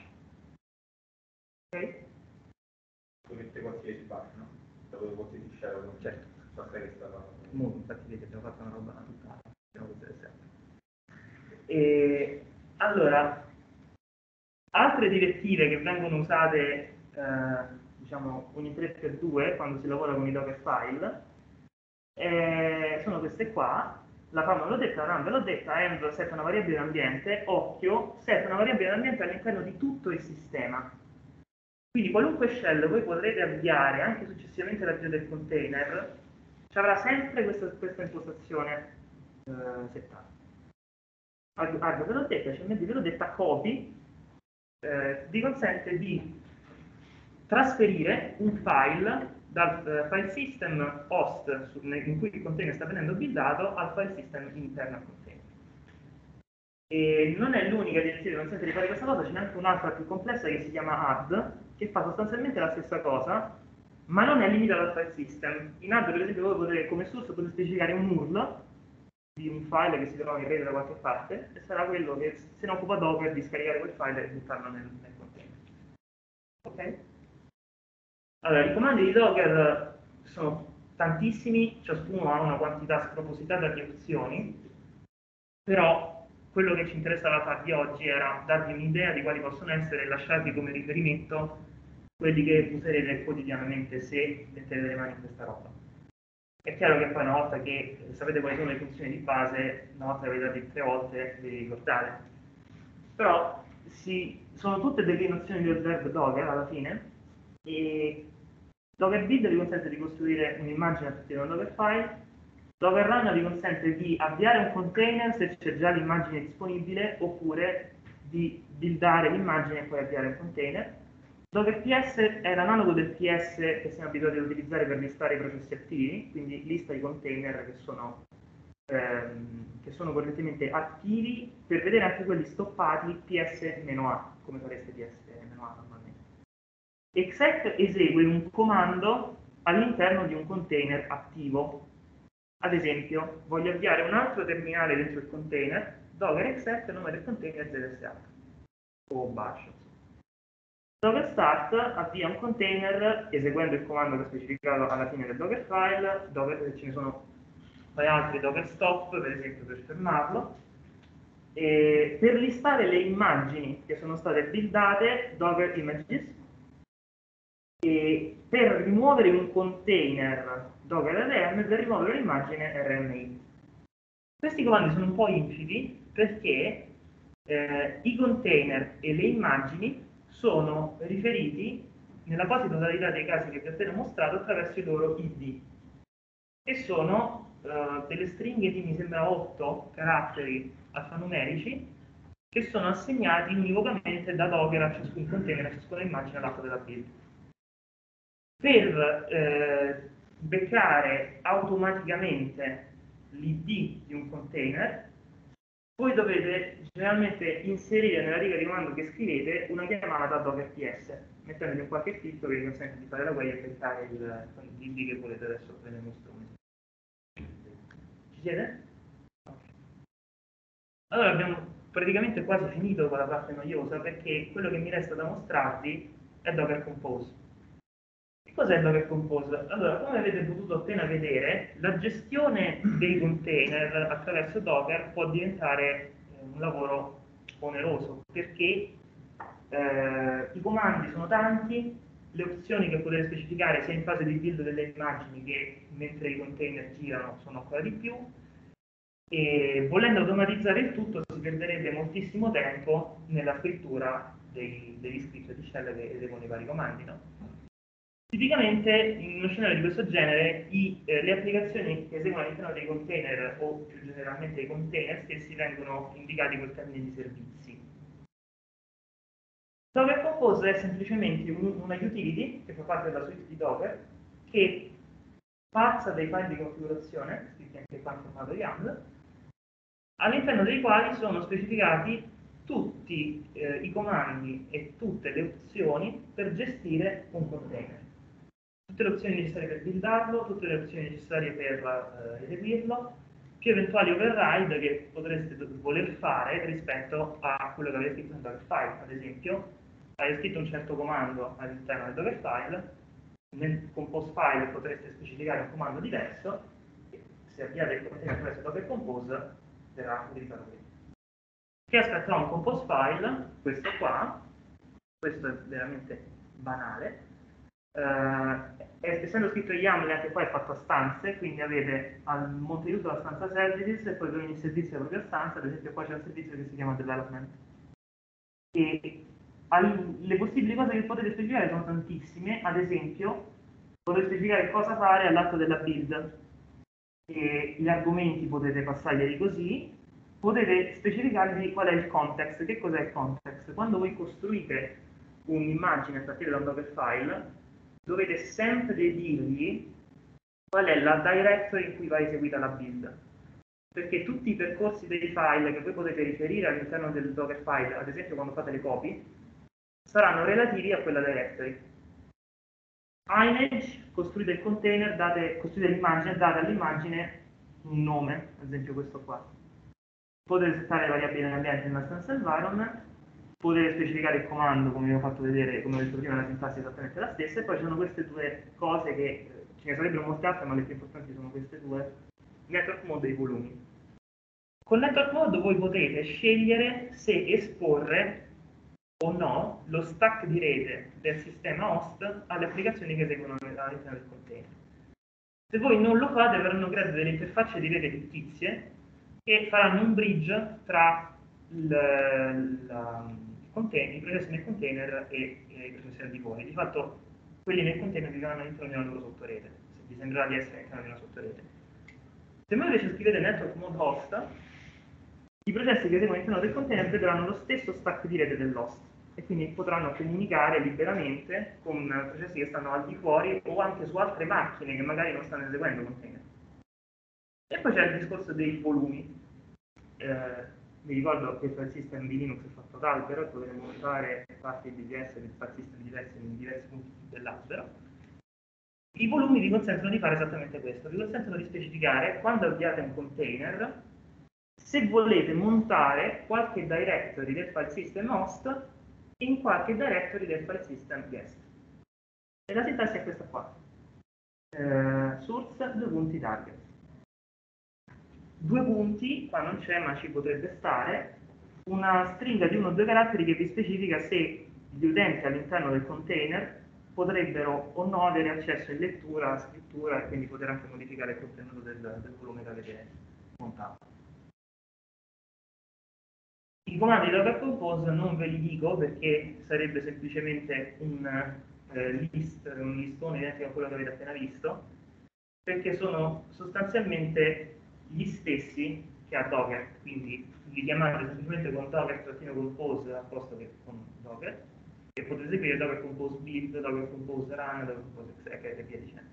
Ok? Dovete qualsiasi bash, no? Dove qualsiasi shell, certo. Sapere che stava... Molto, infatti vedete, abbiamo fatto una roba tutta, abbiamo cose sempre. E allora, altre direttive che vengono usate, eh, diciamo, ogni tre per due quando si lavora con i Dockerfile, eh, sono queste qua. La from ve l'ho detta, la run ve l'ho detta, env setta una variabile d'ambiente, occhio, setta una variabile d'ambiente all'interno di tutto il sistema. Quindi qualunque shell voi potrete avviare, anche successivamente all'avvio del container, ci avrà sempre questa, questa impostazione eh, settata. Arg ve l'ho detta, C M D ve l'ho detta, copy, eh, vi consente di trasferire un file dal uh, file system host su, in cui il container sta venendo buildato al file system interno al container. E non è l'unica direttiva che consente di fare questa cosa, ce n'è anche un'altra più complessa che si chiama add, che fa sostanzialmente la stessa cosa, ma non è limitata al file system. In add, per esempio, voi potete, come source potete specificare un U R L di un file che si trova in rete da qualche parte, e sarà quello che, se ne occupa Docker, di scaricare quel file e buttarlo nel, nel container. Ok? Allora, i comandi di Docker sono tantissimi, ciascuno ha una quantità spropositata di opzioni, però quello che ci interessava farvi oggi era darvi un'idea di quali possono essere e lasciarvi come riferimento quelli che userete quotidianamente se mettete le mani in questa roba. È chiaro che poi una volta che sapete quali sono le funzioni di base, una volta che avete dato tre volte, vi ricordate. Però sì, sono tutte declinazioni di observe Docker alla fine, e Docker build vi consente di costruire un'immagine a partire da un Dockerfile. Docker run vi consente di avviare un container se c'è già l'immagine disponibile, oppure di buildare l'immagine e poi avviare un container. Docker P S è l'analogo del P S che siamo abituati ad utilizzare per listare i processi attivi, quindi lista i container che sono, ehm, che sono correntemente attivi, per vedere anche quelli stoppati P S-A, come fareste P S-A normalmente. Exec esegue un comando all'interno di un container attivo. Ad esempio, voglio avviare un altro terminale dentro il container, docker exec, nome del container Z S H o bash. Docker start avvia un container eseguendo il comando che ho specificato alla fine del Dockerfile. Docker, ce ne sono poi altri docker stop, per esempio, per fermarlo. E per listare le immagini che sono state buildate, docker images. E per rimuovere un container docker rm, per rimuovere un'immagine rmi. Questi comandi sono un po' infidi perché eh, i container e le immagini sono riferiti nella quasi totalità dei casi che vi ho appena mostrato attraverso i loro I D, e sono eh, delle stringhe di, mi sembra, otto caratteri alfanumerici che sono assegnati univocamente da Docker a ciascun container, a ciascuna immagine all'atto della build. Per eh, beccare automaticamente l'I D di un container, voi dovete generalmente inserire nella riga di comando che scrivete una chiamata docker P S, mettendogli un qualche filtro che vi consente di fare la query e beccare l'I D che volete. Adesso ve ne mostro uno. Ci siete? Okay. Allora abbiamo praticamente quasi finito con la parte noiosa, perché quello che mi resta da mostrarvi è Docker Compose. Cos'è Docker Compose? Allora, come avete potuto appena vedere, la gestione dei container attraverso Docker può diventare eh, un lavoro oneroso, perché eh, i comandi sono tanti, le opzioni che potete specificare sia in fase di build delle immagini che mentre i container girano sono ancora di più, e volendo automatizzare il tutto si perderebbe moltissimo tempo nella scrittura dei, degli script di shell che eseguono i vari comandi, no? Tipicamente in uno scenario di questo genere i, eh, le applicazioni che eseguono all'interno dei container, o più generalmente i container stessi, vengono indicati col termine di servizi. Docker Compose è semplicemente un, una utility che fa parte della suite di Docker, che passa dei file di configurazione, scritti anche qua in formato YAML, all'interno dei quali sono specificati tutti eh, i comandi e tutte le opzioni per gestire un container. Tutte le opzioni necessarie per buildarlo, tutte le opzioni necessarie per eh, eseguirlo, più eventuali override che potreste voler fare rispetto a quello che avete scritto nel Dockerfile. Ad esempio, avete scritto un certo comando all'interno del Dockerfile, nel compose file potreste specificare un comando diverso, e se avviate il container attraverso Docker Compose verrà utilizzato qui. Che aspetterà un compose file, questo qua, questo è veramente banale. Uh, essendo scritto YAML, anche qua è fatto a stanze, quindi avete al monte uso la stanza services e poi per ogni servizio la propria stanza. Ad esempio qua c'è un servizio che si chiama development, e le possibili cose che potete specificare sono tantissime. Ad esempio potete specificare cosa fare all'atto della build, e gli argomenti potete passarglieli così. Potete specificarvi qual è il context. Che cos'è il context? Quando voi costruite un'immagine a partire da un Dockerfile, dovete sempre dirgli qual è la directory in cui va eseguita la build, perché tutti i percorsi dei file che voi potete riferire all'interno del Dockerfile, ad esempio quando fate le copie, saranno relativi a quella directory. Image, costruite il container, date, costruite l'immagine, date all'immagine un nome, ad esempio questo qua. Potete settare le variabili nell'ambiente nella stanza environment, potete specificare il comando, come vi ho fatto vedere, come ho detto prima, la sintassi è esattamente la stessa, e poi ci sono queste due cose che eh, ce ne sarebbero molte altre, ma le più importanti sono queste due: network mode e i volumi. Con network mode voi potete scegliere se esporre o no lo stack di rete del sistema host alle applicazioni che eseguono all'interno del container. Se voi non lo fate, verranno create delle interfacce di rete fittizie che faranno un bridge tra il, la, il, container, i processi nel container e, e i processi al di fuori. Di fatto quelli nel container vivranno all'interno di una loro sottorete, se vi sembrerà di essere all'interno di una sottorete. Se voi invece scrivete network mode host, i processi che eseguono all'interno del container vedranno lo stesso stack di rete dell'host e quindi potranno comunicare liberamente con processi che stanno al di fuori o anche su altre macchine che magari non stanno eseguendo container. E poi c'è il discorso dei volumi. Eh, vi ricordo che il file system di Linux è fatto da albero e potete montare parti B G S del file system diversi in diversi punti dell'albero. I volumi vi consentono di fare esattamente questo, vi consentono di specificare quando avviate un container se volete montare qualche directory del file system host in qualche directory del file system guest. E la sintassi è questa qua. Eh, source, due punti, target. Due punti, qua non c'è ma ci potrebbe stare, una stringa di uno o due caratteri che vi specifica se gli utenti all'interno del container potrebbero o no avere accesso in lettura, scrittura e quindi poter anche modificare il contenuto del, del volume che avete montato. I comandi di Docker Compose non ve li dico perché sarebbe semplicemente un, eh, list, un listone identico a quello che avete appena visto, perché sono sostanzialmente gli stessi che ha Docker, quindi li chiamate semplicemente con Docker-Compose al posto che con Docker, e potete eseguire Docker Compose build, Docker Compose run, Docker Compose exec e via dicendo.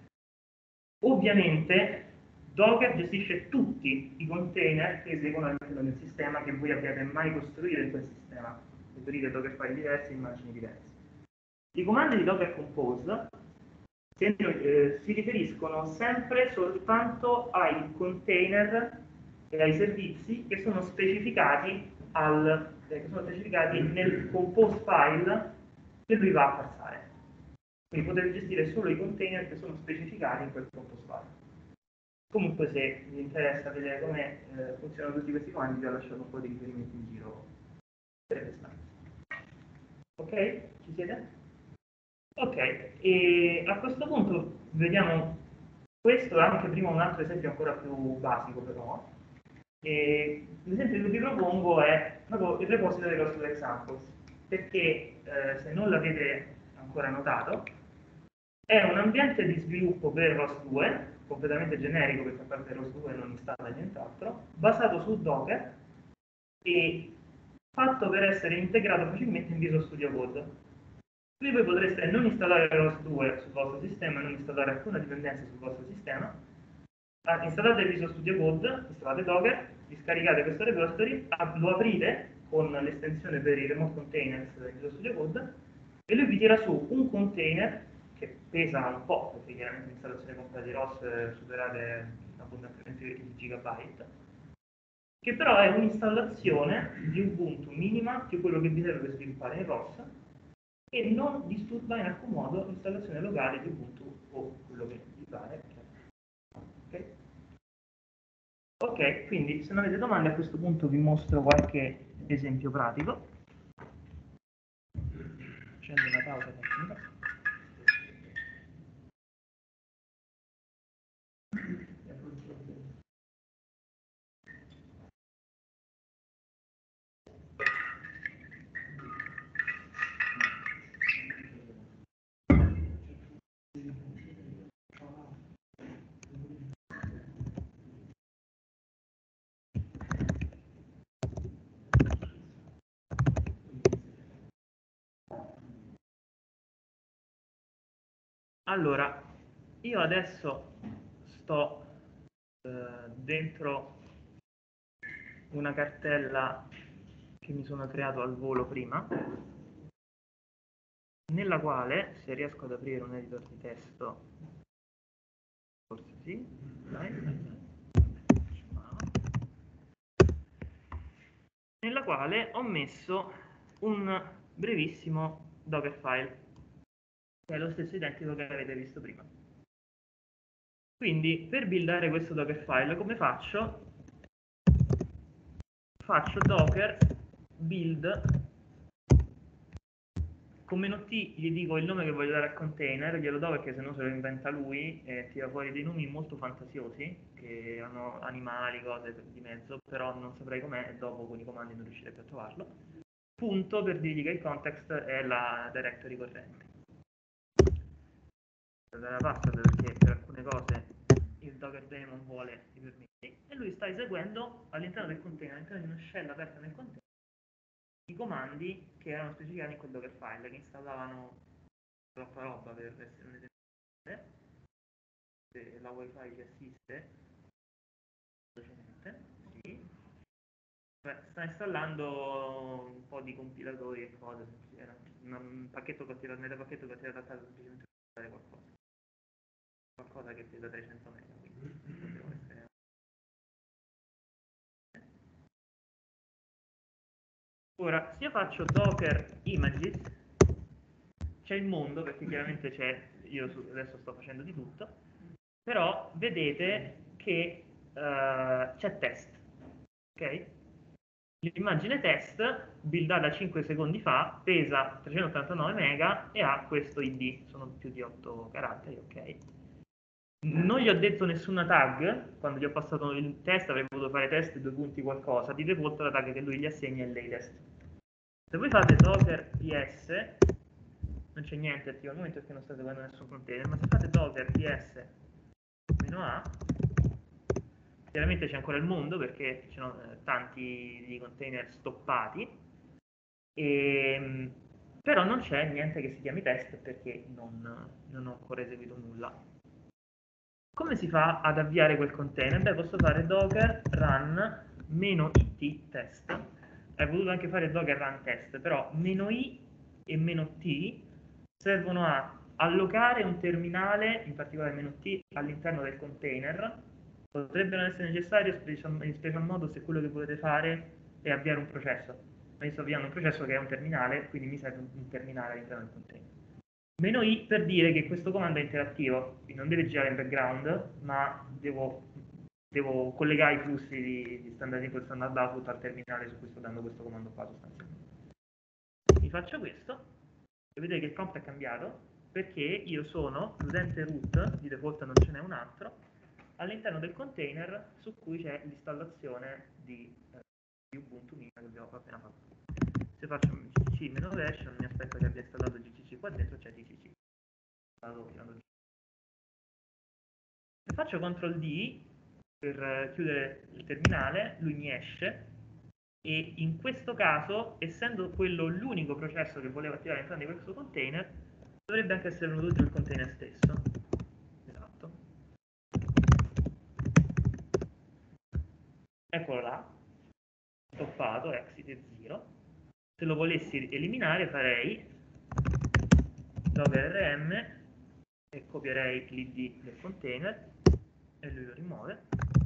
Ovviamente Docker gestisce tutti i container che eseguono all'interno del sistema che voi abbiate mai costruito in quel sistema. Costruite Docker file diversi, immagini diverse. I comandi di Docker Compose si, eh, si riferiscono sempre soltanto ai container e ai servizi che sono specificati, al, eh, che sono specificati nel compose file che lui va a parsare. Quindi potete gestire solo i container che sono specificati in quel compose file. Comunque se vi interessa vedere come eh, funzionano tutti questi comandi vi ho lasciato un po' di riferimenti in giro per quest'anno. Ok? Ci siete? Ok, e a questo punto vediamo questo, anche prima un altro esempio ancora più basico però. L'esempio che vi propongo è proprio il repository dello Studio Examples, perché eh, se non l'avete ancora notato, è un ambiente di sviluppo per ROS due, completamente generico perché a parte ROS due non installa nient'altro, basato su Docker e fatto per essere integrato facilmente in Visual Studio Code. Qui voi potreste non installare ROS due sul vostro sistema, non installare alcuna dipendenza sul vostro sistema. Ah, installate Visual Studio Code, installate Docker, vi scaricate questo repository, lo aprite con l'estensione per i remote containers di Visual Studio Code e lui vi tira su un container che pesa un po', perché chiaramente l'installazione completa di ROS superate abbondantemente i gigabyte, che però è un'installazione di Ubuntu minima che è quello che vi serve per sviluppare in ROS e non disturba in alcun modo l'installazione locale di Ubuntu o quello che vi pare. Ok? Ok, quindi se non avete domande a questo punto vi mostro qualche esempio pratico. Facendo una pausa tecnica. Allora, io adesso sto eh, dentro una cartella che mi sono creato al volo prima, nella quale, se riesco ad aprire un editor di testo, forse sì, dai, nella quale ho messo un brevissimo Dockerfile, che è lo stesso identico che avete visto prima. Quindi, per buildare questo Dockerfile, come faccio? Faccio docker build, con meno T gli dico il nome che voglio dare al container, glielo do perché sennò se lo inventa lui e tira fuori dei nomi molto fantasiosi, che hanno animali, cose di mezzo, però non saprei com'è e dopo con i comandi non riuscirei più a trovarlo. Punto per dirgli che il context è la directory corrente. della password perché per alcune cose il Docker daemon vuole i permessi, e lui sta eseguendo all'interno del container, all'interno di una shell aperta nel container, i comandi che erano specificati in quel Docker file, che installavano troppa roba per essere un esempio. Se la wifi ci assiste, velocemente, sì. Beh, sta installando un po' di compilatori e cose, era un pacchetto che ho tirato, nel pacchetto che ho tirato a casa semplicemente per fare qualcosa. Qualcosa che pesa trecento mega, quindi potrebbe essere... Ora, se io faccio docker images, c'è il mondo, perché chiaramente c'è, io adesso sto facendo di tutto, però vedete che uh, c'è test, ok? L'immagine test, buildata cinque secondi fa, pesa trecentottantanove mega e ha questo I D, sono più di otto caratteri, ok? Non gli ho detto nessuna tag, quando gli ho passato il test avrei potuto fare test due punti qualcosa, di default la tag che lui gli assegna è latest. Se voi fate docker ps, non c'è niente attivo al momento perché non state seguendo nessun container, ma se fate docker ps-a, chiaramente c'è ancora il mondo perché ci sono eh, tanti di container stoppati, e, però non c'è niente che si chiami test perché non, non ho ancora eseguito nulla. Come si fa ad avviare quel container? Beh, posso fare docker run meno it test. Hai potuto anche fare docker run test, però meno i e meno t servono a allocare un terminale, in particolare meno t, all'interno del container. Potrebbe non essere necessario, in special modo, se quello che volete fare è avviare un processo. Ma io sto avviando un processo che è un terminale, quindi mi serve un terminale all'interno del container. Meno i per dire che questo comando è interattivo, quindi non deve girare in background, ma devo, devo collegare i flussi di, di standard input e standard output al terminale su cui sto dando questo comando qua sostanzialmente. Mi faccio questo e vedete che il prompt è cambiato perché io sono l'utente root, di default non ce n'è un altro, all'interno del container su cui c'è l'installazione di, eh, di Ubuntu Mina che abbiamo appena fatto. Se faccio gcc-version mi aspetto che abbia installato gcc, qua dentro c'è gcc. Se faccio control D per chiudere il terminale, lui mi esce e in questo caso, essendo quello l'unico processo che volevo attivare all'interno di questo container, dovrebbe anche essere venuto giù il container stesso. Esatto. Eccolo là, stoppato, exit è zero. Se lo volessi eliminare farei docker rm e copierei l'I D del container e lui lo rimuove.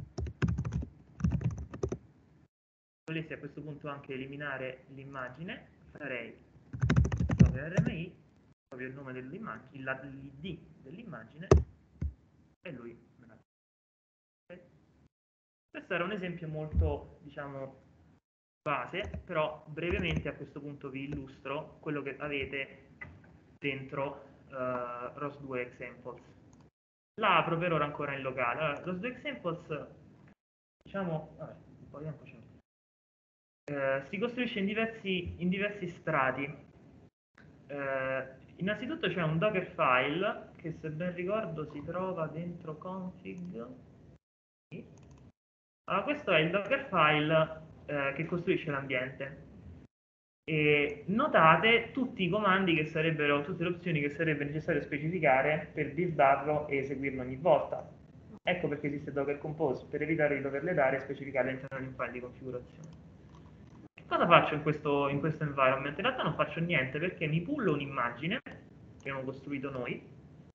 Se volessi a questo punto anche eliminare l'immagine, farei docker rmi, copio il nome dell'immagine, l'I D dell'immagine e lui me la... Okay. Questo era un esempio molto, diciamo, base, però brevemente a questo punto vi illustro quello che avete dentro uh, R O S due examples. La apro per ora ancora in locale. Allora, R O S due examples, diciamo, vabbè, un po' di tempo c'è. Eh, si costruisce in diversi, in diversi strati. Eh, innanzitutto c'è un Docker file che, se ben ricordo, si trova dentro config. Allora, questo è il Docker file eh, che costruisce l'ambiente. E notate tutti i comandi che sarebbero, tutte le opzioni che sarebbe necessario specificare per buildarlo e eseguirlo ogni volta. Ecco perché esiste Docker Compose, per evitare di doverle dare e specificare all'interno di un file di configurazione. Che cosa faccio in questo, in questo environment? In realtà non faccio niente perché mi pullo un'immagine che abbiamo costruito noi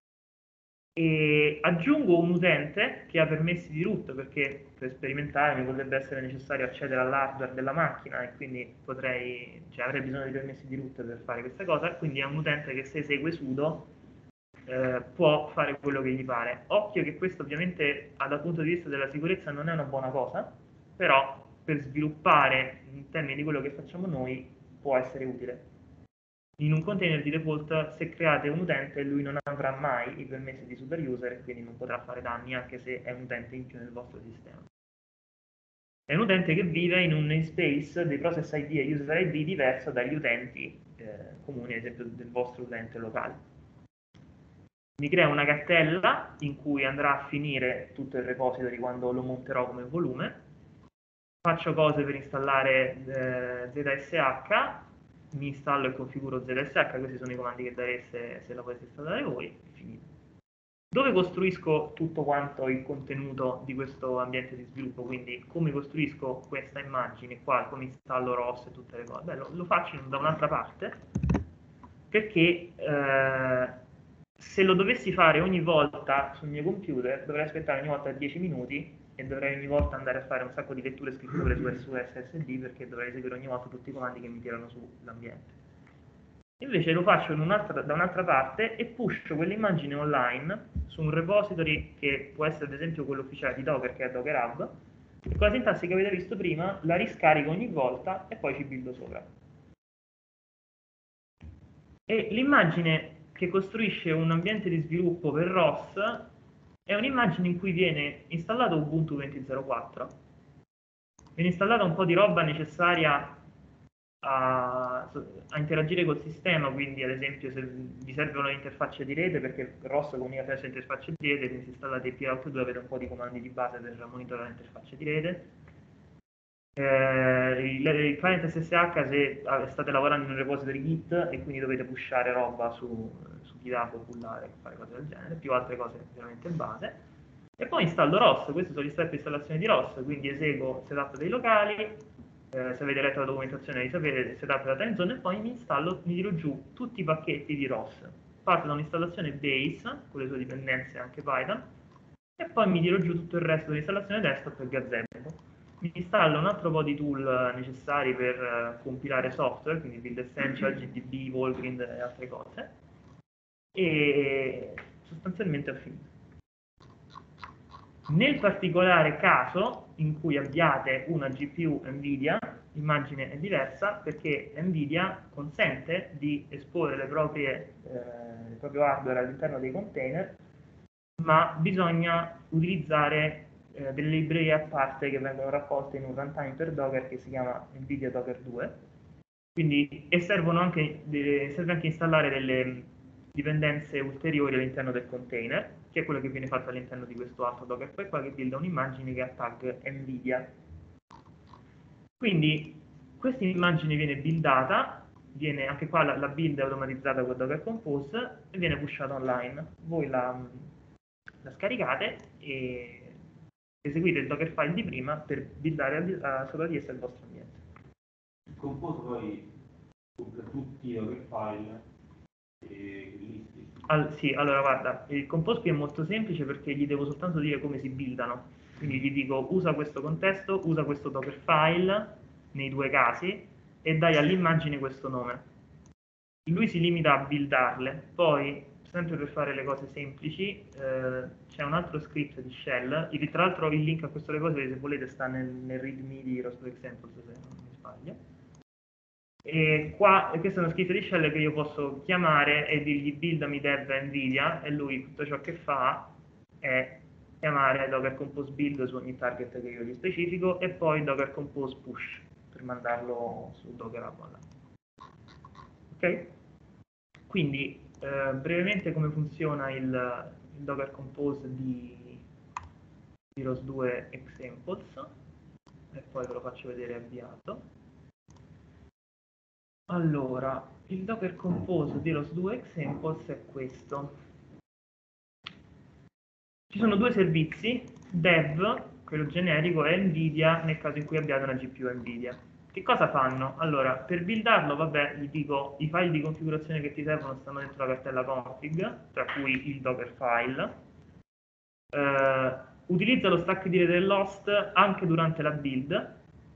e aggiungo un utente che ha permessi di root, perché per sperimentare mi potrebbe essere necessario accedere all'hardware della macchina e quindi potrei, cioè avrei bisogno di permessi di root per fare questa cosa, quindi è un utente che, se esegue sudo eh, può fare quello che gli pare. Occhio che questo ovviamente dal punto di vista della sicurezza non è una buona cosa, però per sviluppare in termini di quello che facciamo noi può essere utile. In un container di default, se create un utente, lui non avrà mai i permessi di super user e quindi non potrà fare danni anche se è un utente in più nel vostro sistema. È un utente che vive in un namespace dei process I D e user I D diverso dagli utenti eh, comuni, ad esempio del vostro utente locale. mi crea una cartella in cui andrà a finire tutto il repository quando lo monterò come volume, faccio cose per installare eh, Z S H, mi installo e configuro Z S H, questi sono i comandi che dareste se la volete installare voi, e finito. Dove costruisco tutto quanto il contenuto di questo ambiente di sviluppo, quindi come costruisco questa immagine qua, come installo R O S e tutte le cose? Beh, lo, lo faccio da un'altra parte, perché eh, se lo dovessi fare ogni volta sul mio computer dovrei aspettare ogni volta dieci minuti e dovrei ogni volta andare a fare un sacco di letture e scritture su, su S S D, perché dovrei eseguire ogni volta tutti i comandi che mi tirano sull'ambiente. Invece lo faccio in un'altra, da un'altra parte e pusho quell'immagine online su un repository che può essere ad esempio quello ufficiale di Docker, che è Docker Hub, e con la sintassi che avete visto prima la riscarico ogni volta e poi ci buildo sopra. E l'immagine che costruisce un ambiente di sviluppo per R O S è un'immagine in cui viene installato Ubuntu venti punto zero quattro, viene installata un po' di roba necessaria a, a interagire col sistema, quindi ad esempio se vi servono le interfacce di rete, perché R O S comunica attraverso le interfacce di rete, quindi se installate P Out due avete un po' di comandi di base per monitorare le interfacce di rete. Eh, il, il client S S H se state lavorando in un repository Git e quindi dovete pushare roba su, su GitHub o pullare, fare cose del genere, più altre cose veramente base. E poi installo R O S, questi sono gli step di installazione di R O S, quindi eseguo setup dei locali, eh, se avete letto la documentazione di sapere setup della time zone, e poi mi installo, mi tiro giù tutti i pacchetti di R O S. Parto da un'installazione base, con le sue dipendenze anche Python, e poi mi tiro giù tutto il resto dell'installazione desktop e gazebo. Mi installo un altro po' di tool necessari per uh, compilare software, quindi Build Essential, G D B, Volgrind e altre cose, e sostanzialmente ho finito. Nel particolare caso in cui abbiate una G P U Nvidia, l'immagine è diversa perché Nvidia consente di esporre le proprie, eh, il proprio hardware all'interno dei container, ma bisogna utilizzare eh, delle librerie a parte che vengono raccolte in un runtime per Docker che si chiama Nvidia Docker due, quindi, e servono anche, de, serve anche installare delle dipendenze ulteriori all'interno del container, che è quello che viene fatto all'interno di questo altro Docker poi qua, che builda un'immagine che ha tag Nvidia. Quindi questa immagine viene buildata, viene anche qua la, la build è automatizzata con Docker Compose e viene pushata online. Voi la, la scaricate e eseguite il Dockerfile di prima per buildare a, a, sopra di essa il vostro ambiente. Il Compose poi compra tutti i Dockerfile e listi. Al, sì, allora guarda, il Compose qui è molto semplice perché gli devo soltanto dire come si buildano. Quindi gli dico usa questo contesto, usa questo Dockerfile nei due casi e dai all'immagine questo nome. Lui si limita a buildarle, poi sempre per fare le cose semplici eh, c'è un altro script di shell, il, tra l'altro il link a questo repository se volete sta nel, nel readme di Rostov Examples se non mi sbaglio. E qua, questo è uno script di shell che io posso chiamare e dirgli buildami dev Nvidia e lui tutto ciò che fa è chiamare Docker Compose build su ogni target che io gli specifico e poi Docker Compose push per mandarlo su Docker Hub online. Ok? Quindi eh, brevemente come funziona il, il Docker Compose di, di R O S due Examples e poi ve lo faccio vedere avviato. Allora, il Docker Compose di R O S due Examples è questo. Ci sono due servizi, dev, quello generico, e Nvidia nel caso in cui abbiate una G P U Nvidia. Che cosa fanno? Allora, per buildarlo, vabbè, gli dico i file di configurazione che ti servono stanno dentro la cartella config, tra cui il Dockerfile. Eh, utilizza lo stack di rete dell'host anche durante la build.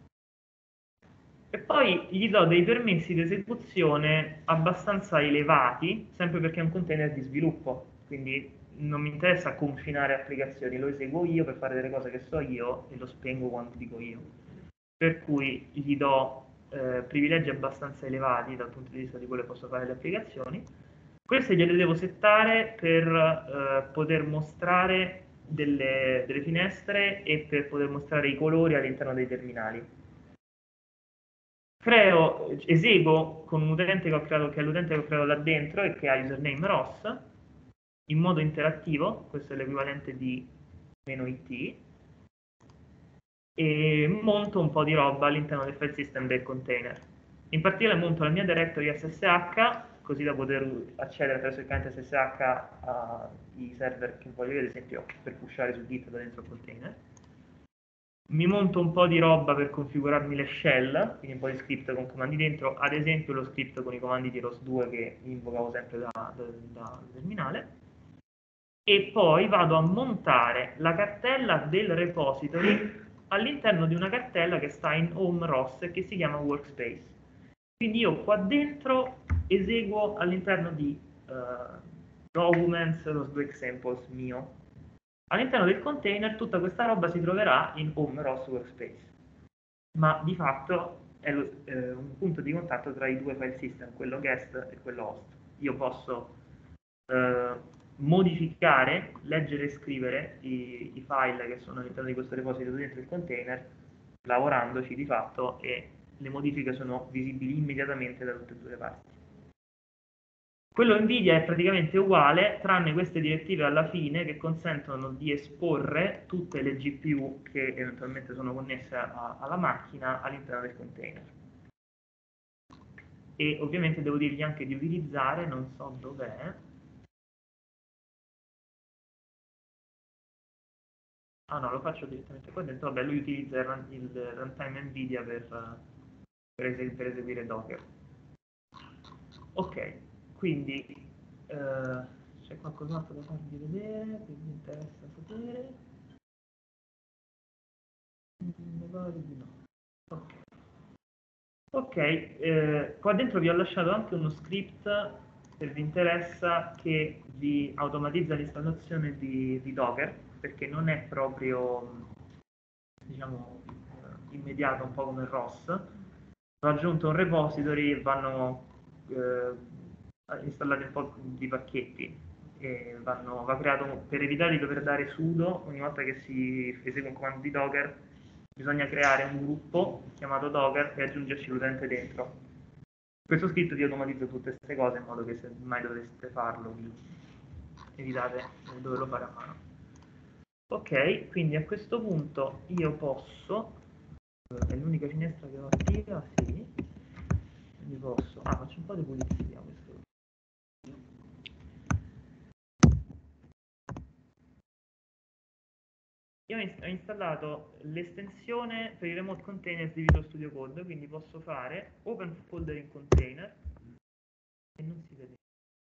E poi gli do dei permessi di esecuzione abbastanza elevati, sempre perché è un container di sviluppo, quindi non mi interessa confinare applicazioni, lo eseguo io per fare delle cose che so io e lo spengo quando dico io. Per cui gli do eh, privilegi abbastanza elevati dal punto di vista di quello che posso fare le applicazioni. Queste gliele devo settare per eh, poter mostrare delle, delle finestre e per poter mostrare i colori all'interno dei terminali. Creo, eseguo con un utente che ho creato, che è l'utente che ho creato là dentro e che ha username R O S, in modo interattivo, questo è l'equivalente di meno it, e monto un po' di roba all'interno del file system del container. In particolare monto la mia directory S S H, così da poter accedere attraverso il cliente S S H ai server che voglio vedere, ad esempio per pushare su Git da dentro il container. Mi monto un po' di roba per configurarmi le shell, quindi un po' di script con comandi dentro, ad esempio lo script con i comandi di R O S due che invocavo sempre da, da, da terminale. E poi vado a montare la cartella del repository all'interno di una cartella che sta in home R O S e che si chiama workspace. Quindi io qua dentro eseguo all'interno di uh, documents, R O S due examples mio. All'interno del container tutta questa roba si troverà in home R O S workspace. Ma di fatto è lo, eh, un punto di contatto tra i due file system, quello guest e quello host. Io posso eh, modificare, leggere e scrivere i, i file che sono all'interno di questo repository dentro il container, lavorandoci di fatto, e le modifiche sono visibili immediatamente da tutte e due le parti. Quello NVIDIA è praticamente uguale, tranne queste direttive alla fine che consentono di esporre tutte le G P U che eventualmente sono connesse a, alla macchina all'interno del container. E ovviamente devo dirgli anche di utilizzare, non so dov'è, ah no, lo faccio direttamente qua dentro, vabbè, lui utilizza il, run, il runtime NVIDIA per, per, esegu per eseguire Docker. Ok, quindi eh, c'è qualcos'altro da farvi vedere, che vi interessa sapere? Mi pare di no. Ok, okay eh, qua dentro vi ho lasciato anche uno script, se vi interessa, che vi automatizza l'installazione di, di Docker, perché non è proprio, diciamo, immediato, un po' come R O S. Ho aggiunto un repository e vanno eh, installati un po' di pacchetti, e vanno, va creato, per evitare di dover dare sudo ogni volta che si esegue un comando di Docker, bisogna creare un gruppo chiamato Docker e aggiungerci l'utente dentro. Questo scritto vi automatizza tutte queste cose in modo che se mai dovreste farlo vi evitate di doverlo fare a mano. Ok, quindi a questo punto io posso, è l'unica finestra che ho attiva, sì, quindi posso, ah, faccio un po' di pulizia questo. Io ho installato l'estensione per i remote containers di Visual Studio Code, quindi posso fare open folder in container e non si vede.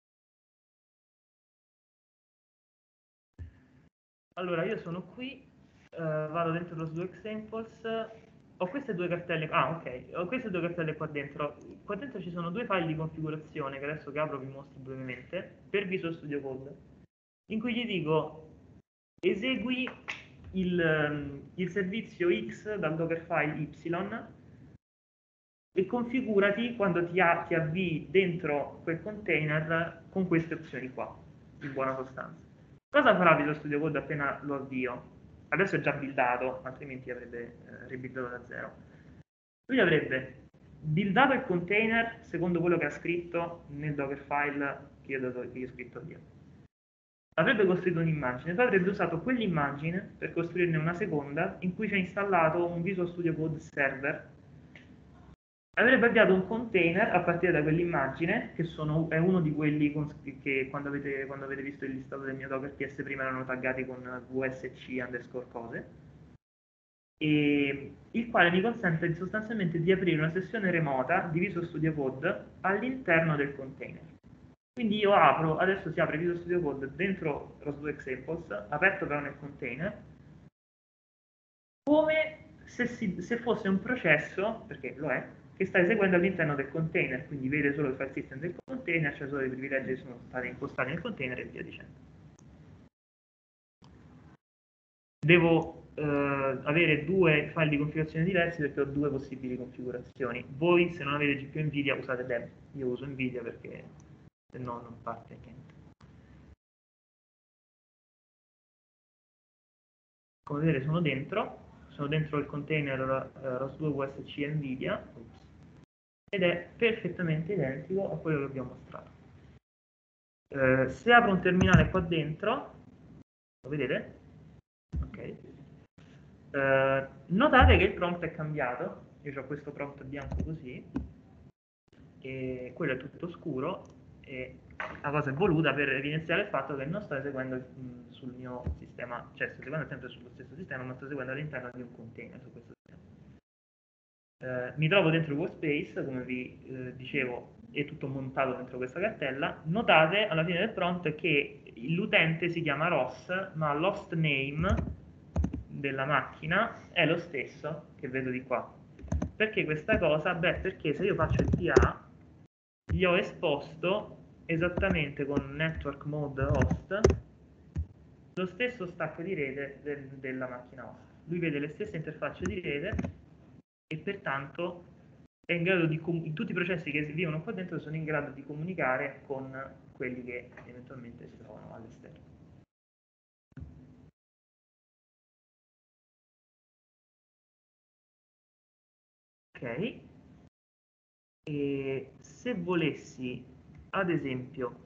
Allora, io sono qui, eh, vado dentro lo due examples, ho queste due cartelle, ah ok, ho queste due cartelle qua dentro. Qua dentro ci sono due file di configurazione che adesso che apro vi mostro brevemente, per Visual Studio Code, in cui gli dico esegui il, il servizio X dal Dockerfile Y e configurati quando ti, ti avvii dentro quel container con queste opzioni qua, in buona sostanza. Cosa farà Visual Studio Code appena lo avvio? Adesso è già buildato, altrimenti avrebbe eh, ribuildato da zero. Lui avrebbe buildato il container secondo quello che ha scritto nel Dockerfile che io, dato, che io ho scritto io. Avrebbe costruito un'immagine, poi avrebbe usato quell'immagine per costruirne una seconda in cui c'è installato un Visual Studio Code server. Avrebbe avviato un container a partire da quell'immagine, che sono, è uno di quelli con, che quando avete, quando avete visto il listato del mio Docker P S prima erano taggati con V S C underscore cose, e il quale mi consente di, sostanzialmente di aprire una sessione remota di Visual Studio Code all'interno del container. Quindi io apro, adesso si apre Visual Studio Code dentro R O S due examples, aperto però nel container, come se, si, se fosse un processo, perché lo è, che sta eseguendo all'interno del container, quindi vede solo il file system del container, cioè solo i privilegi che sono stati impostati nel container e via dicendo. Devo eh, avere due file di configurazione diversi perché ho due possibili configurazioni. Voi, se non avete G P U NVIDIA, usate Deb. Io uso NVIDIA perché se no non parte niente. Come vedete sono dentro, sono dentro il container uh, R O S due U S C NVIDIA, ed è perfettamente identico a quello che vi ho mostrato. Eh, se apro un terminale qua dentro, lo vedete? Ok. Eh, notate che il prompt è cambiato. Io ho questo prompt bianco così, e quello è tutto scuro, e la cosa è voluta per evidenziare il fatto che non sto eseguendo mh, sul mio sistema, cioè sto eseguendo sempre sullo stesso sistema, ma sto eseguendo all'interno di un container su questo sistema. Eh, mi trovo dentro il workspace, come vi eh, dicevo, è tutto montato dentro questa cartella. Notate alla fine del prompt che l'utente si chiama Ross, ma l'host name della macchina è lo stesso che vedo di qua. Perché questa cosa? Beh, perché se io faccio il P A, gli ho esposto esattamente con network mode host lo stesso stack di rete del, della macchina host. Lui vede le stesse interfacce di rete e pertanto è in grado di tutti i processi che vivono qua dentro sono in grado di comunicare con quelli che eventualmente si trovano all'esterno. Ok, e se volessi ad esempio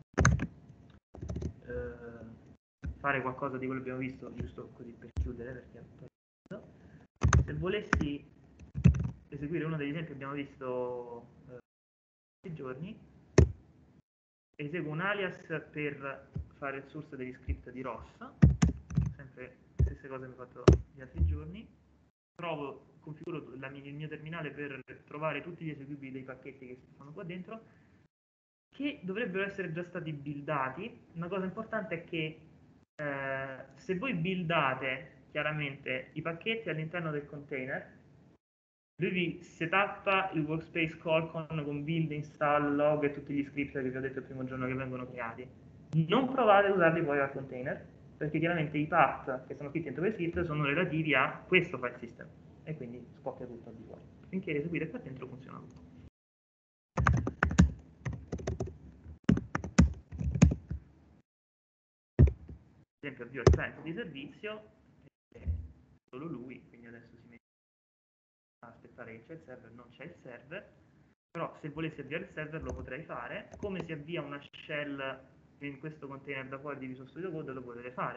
eh, fare qualcosa di quello che abbiamo visto, giusto così per chiudere, perché se volessi eseguire uno degli esempi che abbiamo visto eh, questi giorni, eseguo un alias per fare il source degli script di Ross, sempre le stesse cose che ho fatto gli altri giorni, trovo, configuro la, il mio terminale per trovare tutti gli eseguibili dei pacchetti che stanno qua dentro, che dovrebbero essere già stati buildati. Una cosa importante è che eh, se voi buildate chiaramente i pacchetti all'interno del container, lui vi setappa il workspace call con, con build, install, log e tutti gli script che vi ho detto il primo giorno che vengono creati. Non provate a usarli poi al container, perché chiaramente i path che sono scritti dentro quei script sono relativi a questo file system e quindi scoppia tutto al di fuori. Finché eseguite qua dentro funziona tutto. Ad esempio avvio il client di servizio, è solo lui, quindi adesso si mette a aspettare che c'è il server, non c'è il server, però se volessi avviare il server lo potrei fare. Come si avvia una shell in questo container da fuori di Visual Studio Code lo potete fare.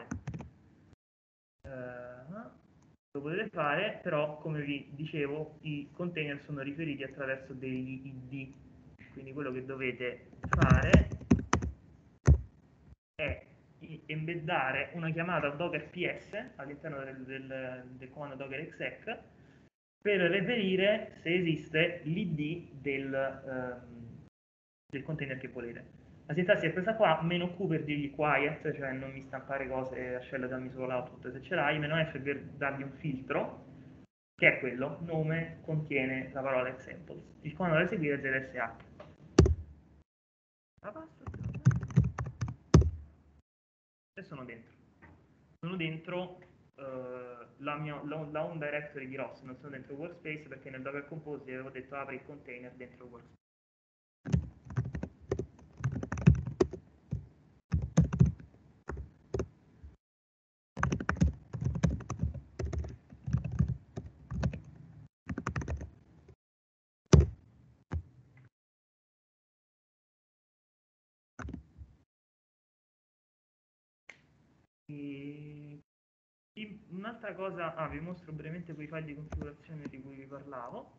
Uh, lo potete fare, però come vi dicevo i container sono riferiti attraverso degli I D, quindi quello che dovete fare è embeddare una chiamata docker ps all'interno del, del, del comando docker exec per reperire se esiste l'I D del, um, del container che volete. La sintassi è questa qua, meno Q per dirgli quiet, cioè non mi stampare cose a shell, dammi solo l'output se ce l'hai, meno F per dargli un filtro, che è quello, nome contiene la parola examples. Il comando da eseguire è Z S H. E sono dentro. Sono dentro uh, la, mia, la, la home directory di Ross, non sono dentro workspace perché nel Docker Compose avevo detto apri il container dentro workspace. Un'altra cosa, ah, vi mostro brevemente quei file di configurazione di cui vi parlavo.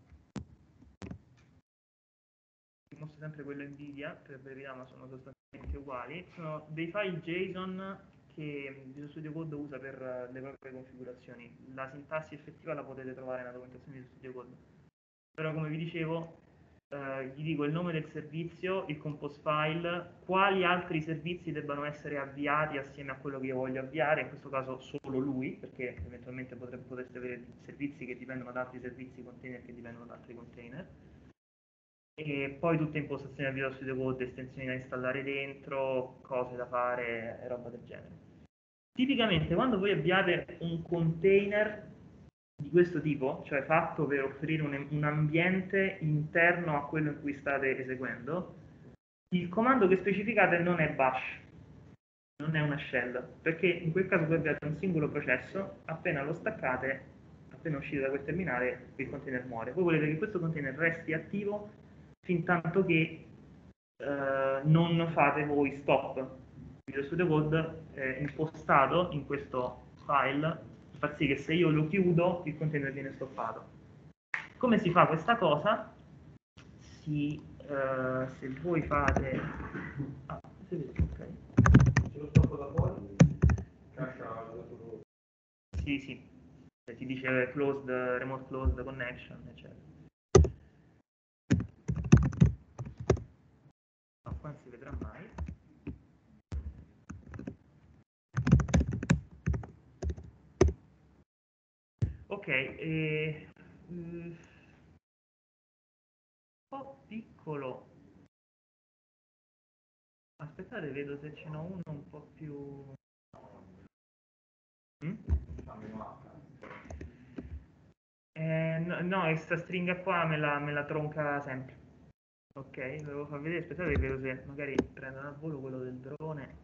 Vi mostro sempre quello Nvidia, per verità, ma sono sostanzialmente uguali. Sono dei file JSON che Visual Studio Code usa per le proprie configurazioni. La sintassi effettiva la potete trovare nella documentazione di Visual Studio Code. Però, come vi dicevo, eh, gli dico il nome del servizio, il compose file, quali altri servizi debbano essere avviati assieme a quello che io voglio avviare, in questo caso solo lui, perché eventualmente potrebbe, potreste avere servizi che dipendono da altri servizi, container che dipendono da altri container. E poi tutte impostazioni a Visual Studio Code, estensioni da installare dentro, cose da fare e roba del genere. Tipicamente quando voi avviate un container di questo tipo, cioè fatto per offrire un, un ambiente interno a quello in cui state eseguendo, il comando che specificate non è bash, non è una shell, perché in quel caso voi avviate un singolo processo, appena lo staccate, appena uscite da quel terminale, il container muore. Voi volete che questo container resti attivo fin tanto che eh, non fate voi stop. Visual Studio Code è impostato in questo file per far sì che se io lo chiudo il container viene stoppato. Come si fa questa cosa? Si, eh, se voi fate... Ah, si vede, ok. Se lo stoppo da fuori, caccia il Sì, sì, e ti dice closed, remote closed connection, eccetera. No, qua non si vedrà mai. Ok, e, mm, un po' piccolo. Aspettate, vedo se ce n'ho uno un po' più... Mm? Eh, no, no, questa stringa qua me la, me la tronca sempre. Ok, ve lo far vedere, aspettate che vedo se magari prendono al volo quello del drone.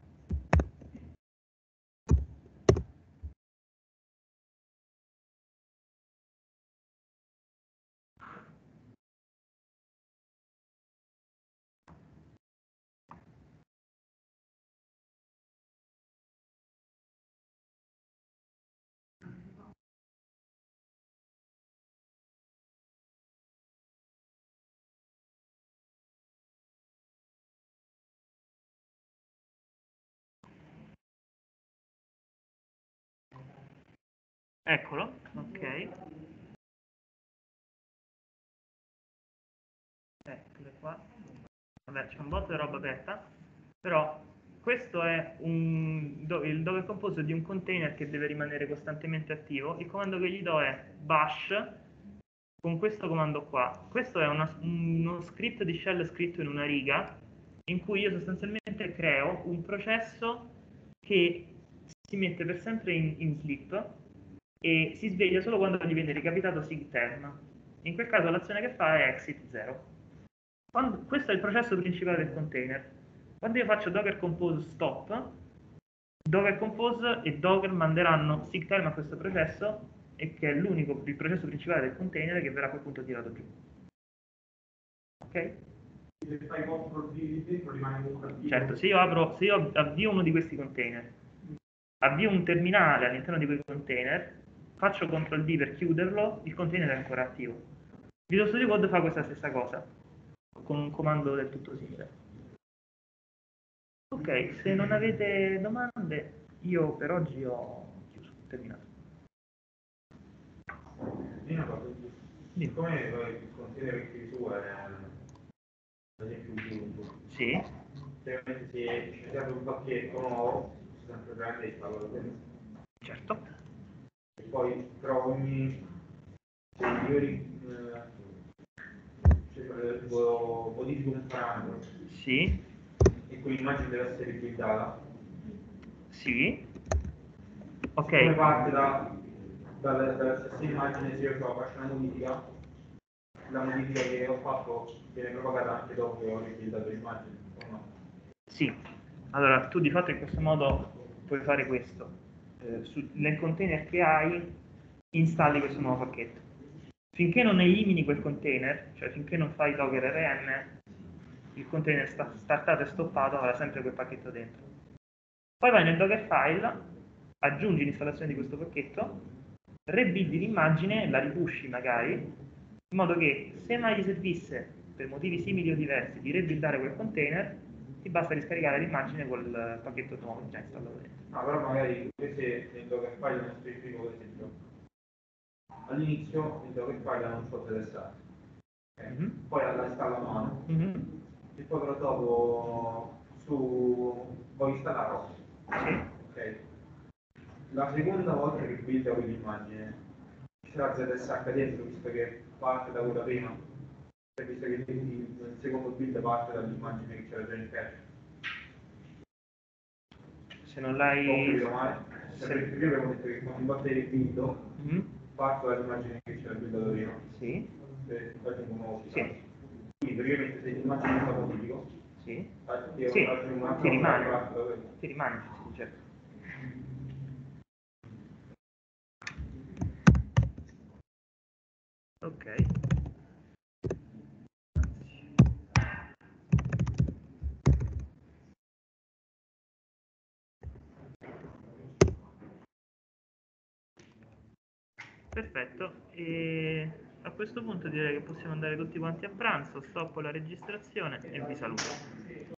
Eccolo, ok. Eccole qua. Vabbè, c'è un botto di roba aperta, però questo è un, do, il Docker Compose di un container che deve rimanere costantemente attivo. Il comando che gli do è bash con questo comando qua. Questo è una, uno script di shell scritto in una riga in cui io sostanzialmente creo un processo che si mette per sempre in, in sleep e si sveglia solo quando gli viene ricapitato sigterm. In quel caso l'azione che fa è exit zero. Quando, questo è il processo principale del container. Quando io faccio docker compose stop, docker compose e docker manderanno sigterm a questo processo e che è l'unico, il processo principale del container che verrà a quel punto tirato giù. Ok? Se fai control D dentro rimane comunque attivo. Certo, se io, apro, se io avvio uno di questi container, avvio un terminale all'interno di quei container, faccio control D per chiuderlo, il container è ancora attivo. Visual Studio Code fa questa stessa cosa, con un comando del tutto simile. Ok, se non avete domande, io per oggi ho chiuso, terminato. Io una cosa, siccome il container che scrivi tu è ad esempio un punto, Sì, chiaramente se ci serve un pacchetto nuovo, si sempre prende e installo da quello. certo. E poi però ogni se io ri- eh, cioè, tipo, modifico un parametro Sì, e quell'immagine deve essere ribuildata. sì. Ok. Come parte da, dalla, dalla stessa immagine, se io faccio una modifica, la modifica che ho fatto viene propagata anche dopo che ho ribuildato l'immagine, o no? Sì, allora tu di fatto in questo modo puoi fare questo. Eh, su, nel container che hai installi questo nuovo pacchetto. Finché non elimini quel container, cioè finché non fai docker rm, il container sta startato e stoppato avrà sempre quel pacchetto dentro. Poi vai nel Dockerfile, aggiungi l'installazione di questo pacchetto, rebuildi l'immagine, la ripushi magari, in modo che se mai ti servisse, per motivi simili o diversi, di rebuildare quel container, ti basta riscaricare l'immagine col pacchetto nuovo già installato dentro. No, però magari se nel Dockerfile non specifico, per esempio, all'inizio il Dockerfile non so se stare, okay? Mm-hmm. Poi la installa a mano, Mm-hmm. e poi però dopo su poi installarlo. Sì. Ok. La seconda volta che builda quell'immagine c'era Z S H dentro, visto che parte da quella prima, cioè visto che il secondo build parte dall'immagine che c'era già in cache. Se non Ho l'hai... capito male? Se... Cioè, prima abbiamo detto che quando batte il build, Mm-hmm. parto dall'immagine che c'era buildato prima. Sì. E poi aggiungo un nuovo Sì. file. Quindi praticamente se l'immagine non la modifico, Sì. aggiungo Sì. aggiungo una Ti rimane. parte da quello. Ti rimane, sì, certo. Ok. Perfetto, e a questo punto direi che possiamo andare tutti quanti a pranzo, stoppo la registrazione e vi saluto.